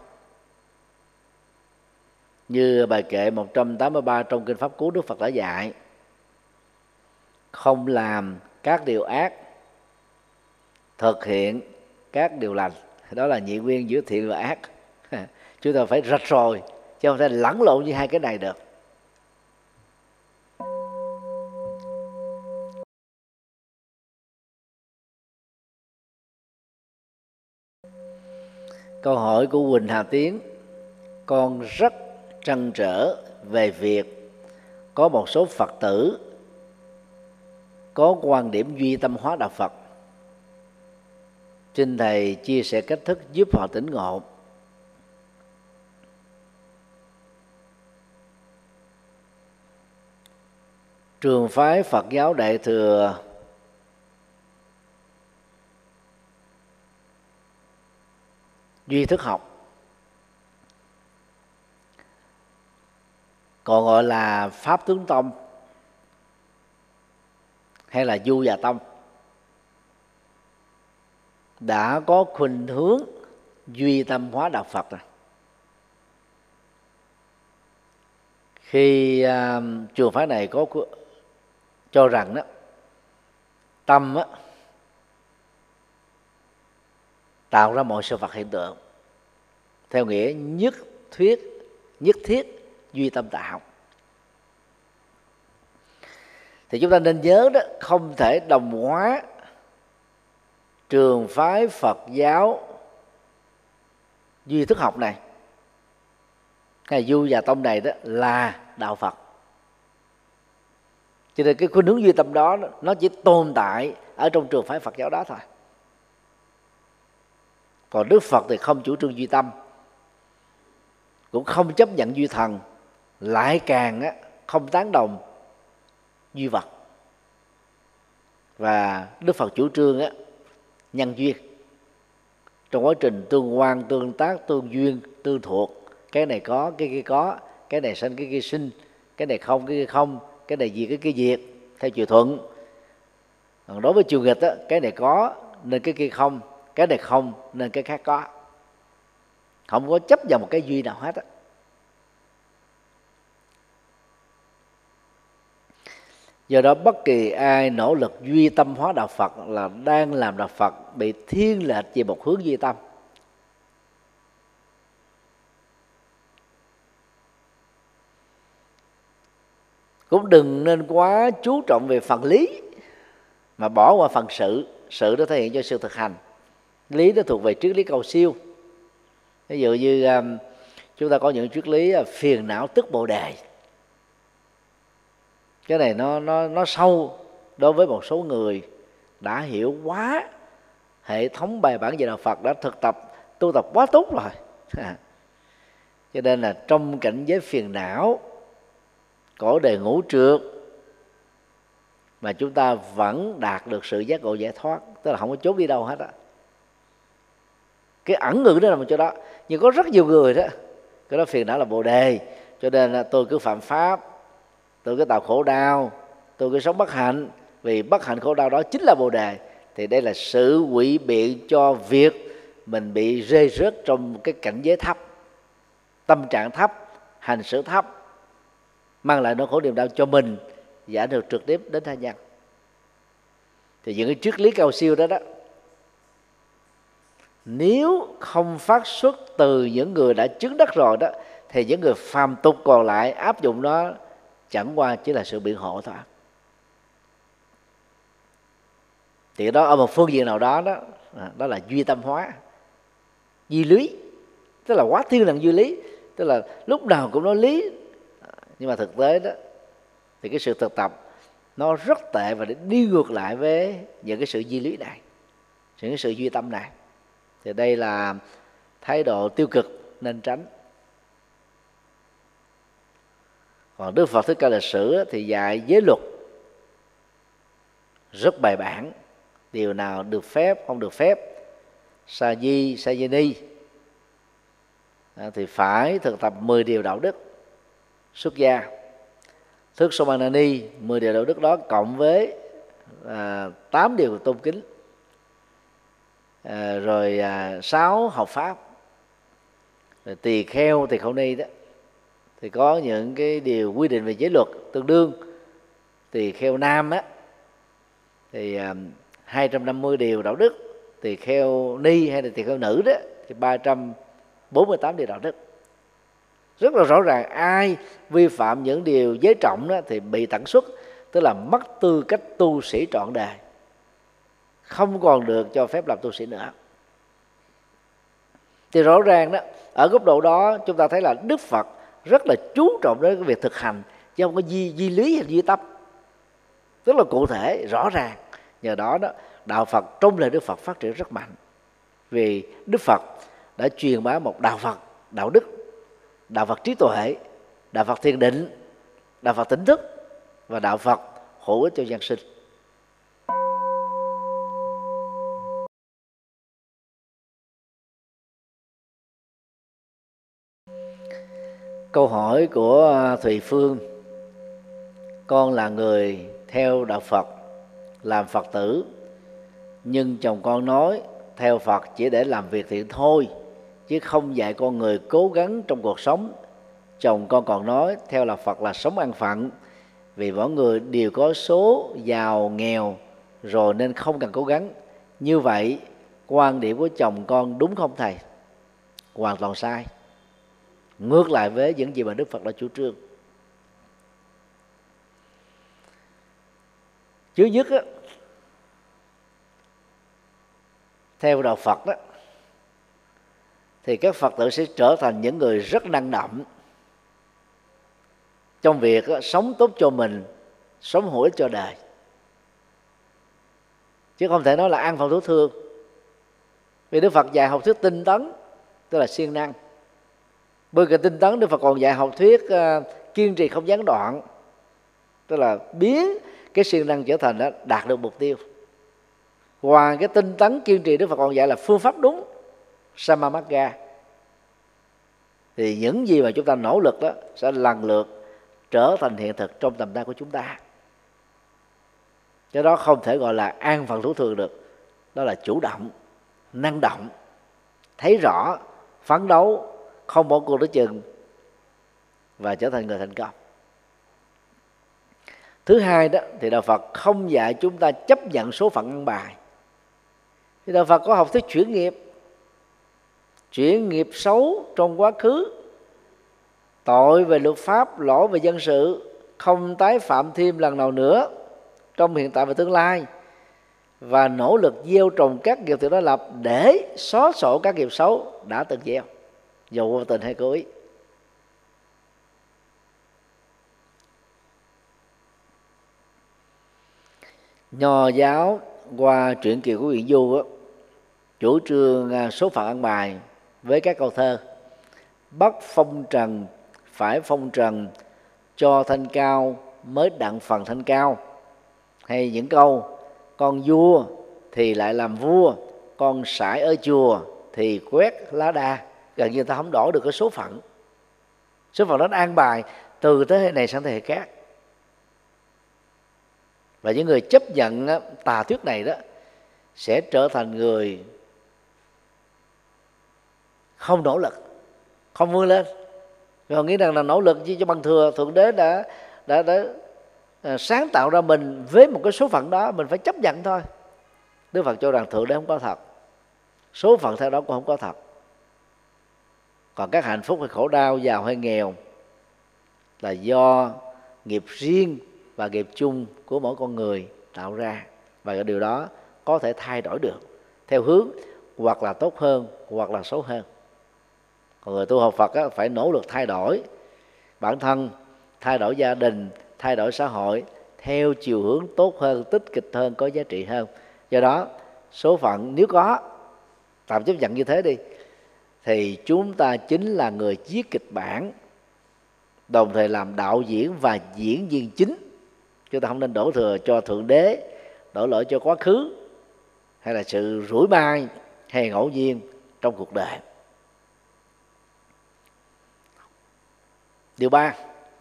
Như bài kệ 183 trong Kinh Pháp Cú, Đức Phật đã dạy: không làm các điều ác, thực hiện các điều lành. Đó là nhị nguyên giữa thiện và ác. Chúng ta phải rạch rồi, chứ không thể lẫn lộn như hai cái này được. Câu hỏi của Quỳnh Hà Tiến: con rất trăn trở về việc có một số Phật tử có quan điểm duy tâm hóa đạo Phật. Xin thầy chia sẻ cách thức giúp họ tỉnh ngộ. Trường phái Phật giáo Đại thừa duy thức học, còn gọi là Pháp Tướng Tông hay là Du Già Tông, đã có khuynh hướng duy tâm hóa đạo Phật rồi. Khi trường phái này có cho rằng đó, tâm á, tạo ra mọi sự vật hiện tượng, theo nghĩa nhất thiết duy tâm tạo, thì chúng ta nên nhớ đó, không thể đồng hóa trường phái Phật giáo duy thức học này hay Du Già Tông này đó là đạo Phật. Cho nên cái khuynh hướng duy tâm đó nó chỉ tồn tại ở trong trường phái Phật giáo đó thôi. Còn Đức Phật thì không chủ trương duy tâm, cũng không chấp nhận duy thần, lại càng không tán đồng duy vật. Và Đức Phật chủ trương nhân duyên. Trong quá trình tương quan, tương tác, tương duyên, tương thuộc, cái này có, cái kia có, cái này sinh, cái kia sinh, cái này không, cái kia không, cái này diệt, cái kia diệt, theo chiều thuận. Còn đối với chiều nghịch á, cái này có nên cái kia không, cái này không nên cái khác có. Không có chấp vào một cái duy nào hết á. Do đó bất kỳ ai nỗ lực duy tâm hóa đạo Phật là đang làm đạo Phật bị thiên lệch về một hướng duy tâm. Cũng đừng nên quá chú trọng về phần lý mà bỏ qua phần sự. Sự đó thể hiện cho sự thực hành, lý đó thuộc về triết lý cầu siêu. Ví dụ như chúng ta có những triết lý phiền não tức bồ đề. Cái này nó sâu đối với một số người đã hiểu quá hệ thống bài bản về đạo Phật, đã thực tập tu tập quá tốt rồi. Cho nên là trong cảnh giới phiền não, cõi đề ngũ trượt, mà chúng ta vẫn đạt được sự giác ngộ giải thoát, tức là không có trốn đi đâu hết á. Cái ẩn ngữ đó là một chỗ đó. Nhưng có rất nhiều người đó, cái đó phiền não là bồ đề, cho nên là tôi cứ phạm pháp, tôi cứ tạo khổ đau, tôi cứ sống bất hạnh, vì bất hạnh khổ đau đó chính là bồ đề. Thì đây là sự ngụy biện cho việc mình bị rơi rớt trong cái cảnh giới thấp, tâm trạng thấp, hành xử thấp, mang lại nỗi khổ niềm đau cho mình và ảnh hưởng trực tiếp đến tha nhân. Thì những cái triết lý cao siêu đó nếu không phát xuất từ những người đã chứng đắc rồi đó, thì những người phàm tục còn lại áp dụng nó chẳng qua chỉ là sự biện hộ thôi. Thì đó ở một phương diện nào đó đó là duy tâm hóa, duy lý, tức là quá thiên là duy lý, tức là lúc nào cũng nói lý. Nhưng mà thực tế đó thì cái sự thực tập nó rất tệ và đi ngược lại với những cái sự duy lý này, những cái sự duy tâm này. Thì đây là thái độ tiêu cực nên tránh. Còn Đức Phật Thích Ca Lịch Sử thì dạy giới luật rất bài bản, điều nào được phép, không được phép, sa di, sa di ni, thì phải thực tập 10 điều đạo đức xuất gia. Thức Somanani, 10 điều đạo đức đó cộng với 8 điều tôn kính, rồi 6 học pháp, rồi tỳ kheo, tỳ kheo ni đó thì có những cái điều quy định về giới luật tương đương. Tỳ kheo nam á thì 250 điều đạo đức, tỳ kheo ni hay là tỳ kheo nữ đó thì 348 điều đạo đức. Rất là rõ ràng, ai vi phạm những điều giới trọng đó thì bị tận xuất, tức là mất tư cách tu sĩ trọn đời, không còn được cho phép làm tu sĩ nữa. Thì rõ ràng đó, ở góc độ đó chúng ta thấy là Đức Phật rất là chú trọng đến cái việc thực hành, chứ không có duy lý hay duy tâm, rất là cụ thể rõ ràng. Nhờ đó đạo Phật trong lời Đức Phật phát triển rất mạnh, vì Đức Phật đã truyền bá một đạo Phật đạo đức, đạo Phật trí tuệ, đạo Phật thiền định, đạo Phật tỉnh thức và đạo Phật hữu ích cho nhân sinh. Câu hỏi của Thùy Phương: con là người theo đạo Phật, làm Phật tử, nhưng chồng con nói theo Phật chỉ để làm việc thiện thôi, chứ không dạy con người cố gắng trong cuộc sống. Chồng con còn nói theo là Phật là sống an phận, vì mỗi người đều có số giàu nghèo rồi nên không cần cố gắng. Như vậy quan điểm của chồng con đúng không thầy? Hoàn toàn sai, ngược lại với những gì mà Đức Phật đã chủ trương. Trước nhất á, theo đạo Phật đó thì các Phật tử sẽ trở thành những người rất năng động trong việc sống tốt cho mình, sống hữu ích cho đời, chứ không thể nói là an phận thủ thường. Vì Đức Phật dạy học thuyết tinh tấn, tức là siêng năng. Bên cạnh tinh tấn, Đức Phật còn dạy học thuyết kiên trì không gián đoạn, tức là biến cái siêng năng trở thành đạt được mục tiêu. Ngoài cái tinh tấn kiên trì, Đức Phật còn dạy là phương pháp đúng, Samamagga. Thì những gì mà chúng ta nỗ lực đó sẽ lần lượt trở thành hiện thực trong tầm tay của chúng ta. Cái đó không thể gọi là an phận thủ thường được. Đó là chủ động, năng động, thấy rõ, phấn đấu, không bỏ cuộc tới chừng và trở thành người thành công. Thứ hai đó thì đạo Phật không dạy chúng ta chấp nhận số phận ăn bài. Thì đạo Phật có học thuyết chuyển nghiệp xấu trong quá khứ, tội về luật pháp, lỗi về dân sự, không tái phạm thêm lần nào nữa trong hiện tại và tương lai, và nỗ lực gieo trồng các nghiệp thiện đã lập để xóa sổ các nghiệp xấu đã từng gieo, dù vô tình hay cố ý. Nho giáo qua truyện Kiều của Nguyễn Du á, chủ trương số phận ăn bài với các câu thơ: bất phong trần phải phong trần, cho thanh cao mới đặng phần thanh cao. Hay những câu: con vua thì lại làm vua, con sải ở chùa thì quét lá đa. Gần như ta không đổi được cái số phận. Số phận đó an bài từ thế hệ này sang thế hệ khác. Và những người chấp nhận tà thuyết này đó sẽ trở thành người không nỗ lực, không vươn lên. Còn nghĩ rằng là nỗ lực cho bằng thừa, Thượng Đế đã sáng tạo ra mình với một cái số phận đó, mình phải chấp nhận thôi. Đức Phật cho rằng Thượng Đế không có thật, số phận theo đó cũng không có thật. Còn các hạnh phúc hay khổ đau, giàu hay nghèo là do nghiệp riêng và nghiệp chung của mỗi con người tạo ra, và cái điều đó có thể thay đổi được theo hướng hoặc là tốt hơn hoặc là xấu hơn. Còn người tu học Phật á, phải nỗ lực thay đổi bản thân, thay đổi gia đình, thay đổi xã hội theo chiều hướng tốt hơn, tích cực hơn, có giá trị hơn. Do đó số phận nếu có, tạm chấp nhận như thế đi, thì chúng ta chính là người viết kịch bản, đồng thời làm đạo diễn và diễn viên chính. Chúng ta không nên đổ thừa cho Thượng Đế, đổ lỗi cho quá khứ, hay là sự rủi bai hay ngẫu nhiên trong cuộc đời. Điều 3,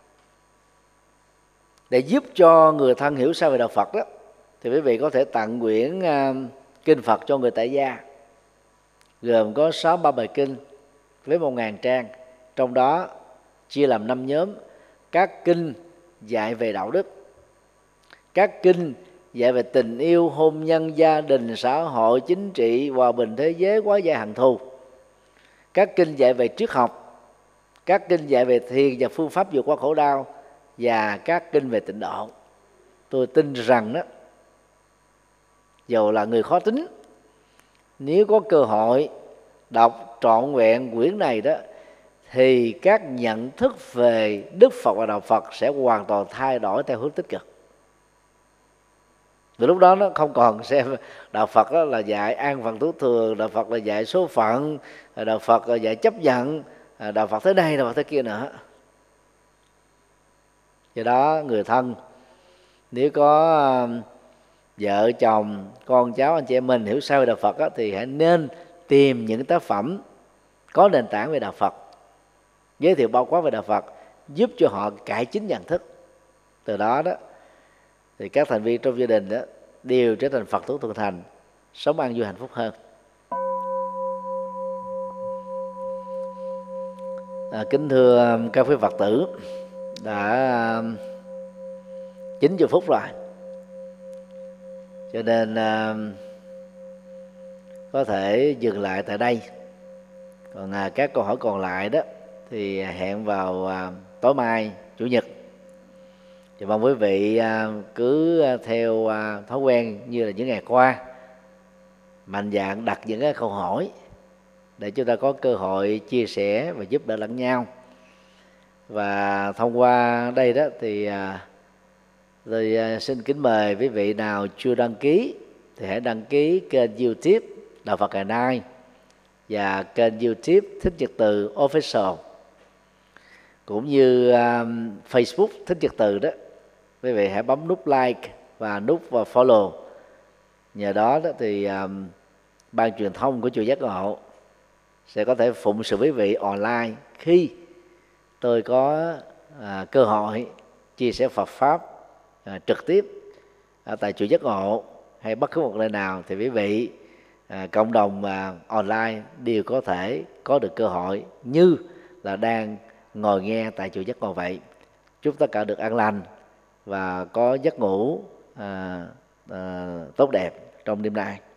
để giúp cho người thân hiểu sâu về đạo Phật đó, thì quý vị có thể tặng quyển kinh Phật cho người tại gia, gồm có 63 bài kinh với 1000 trang, trong đó chia làm 5 nhóm: các kinh dạy về đạo đức, các kinh dạy về tình yêu, hôn nhân, gia đình, xã hội, chính trị, hòa bình thế giới, hóa giải hận thù, các kinh dạy về triết học, các kinh dạy về thiền và phương pháp vượt qua khổ đau, và các kinh về tịnh độ. Tôi tin rằng đó, dầu là người khó tính, nếu có cơ hội đọc trọn vẹn quyển này đó, thì các nhận thức về Đức Phật và đạo Phật sẽ hoàn toàn thay đổi theo hướng tích cực. Từ lúc đó nó không còn xem đạo Phật đó là dạy an phận thủ thường, đạo Phật là dạy số phận, đạo Phật là dạy chấp nhận, đạo Phật thế này, đạo Phật thế kia nữa. Do đó người thân nếu có vợ chồng, con cháu, anh chị em mình hiểu sâu về đạo Phật đó, thì hãy nên tìm những tác phẩm có nền tảng về đạo Phật, giới thiệu bao quát về đạo Phật, giúp cho họ cải chính nhận thức. Từ đó đó thì các thành viên trong gia đình đó đều trở thành Phật tử thuần thành, sống an vui hạnh phúc hơn. Kính thưa các quý Phật tử, đã 90 phút rồi, cho nên có thể dừng lại tại đây. Còn các câu hỏi còn lại đó thì hẹn vào tối mai Chủ nhật. Thì mong quý vị cứ theo thói quen như là những ngày qua, mạnh dạn đặt những cái câu hỏi để chúng ta có cơ hội chia sẻ và giúp đỡ lẫn nhau. Và thông qua đây đó thì tôi xin kính mời quý vị nào chưa đăng ký thì hãy đăng ký kênh YouTube Đạo Phật Ngày Nay và kênh YouTube Thích Nhật Từ Official, cũng như Facebook Thích Nhật Từ đó. Quý vị hãy bấm nút like và nút follow. Nhờ đó thì ban truyền thông của chùa Giác Ngộ sẽ có thể phụng sự quý vị online khi tôi có cơ hội chia sẻ Phật pháp trực tiếp ở tại chùa Giác Ngộ hay bất cứ một nơi nào. Thì quý vị cộng đồng online đều có thể có được cơ hội như là đang ngồi nghe tại chùa Giác Ngộ vậy. Chúc tất cả được an lành và có giấc ngủ tốt đẹp trong đêm nay.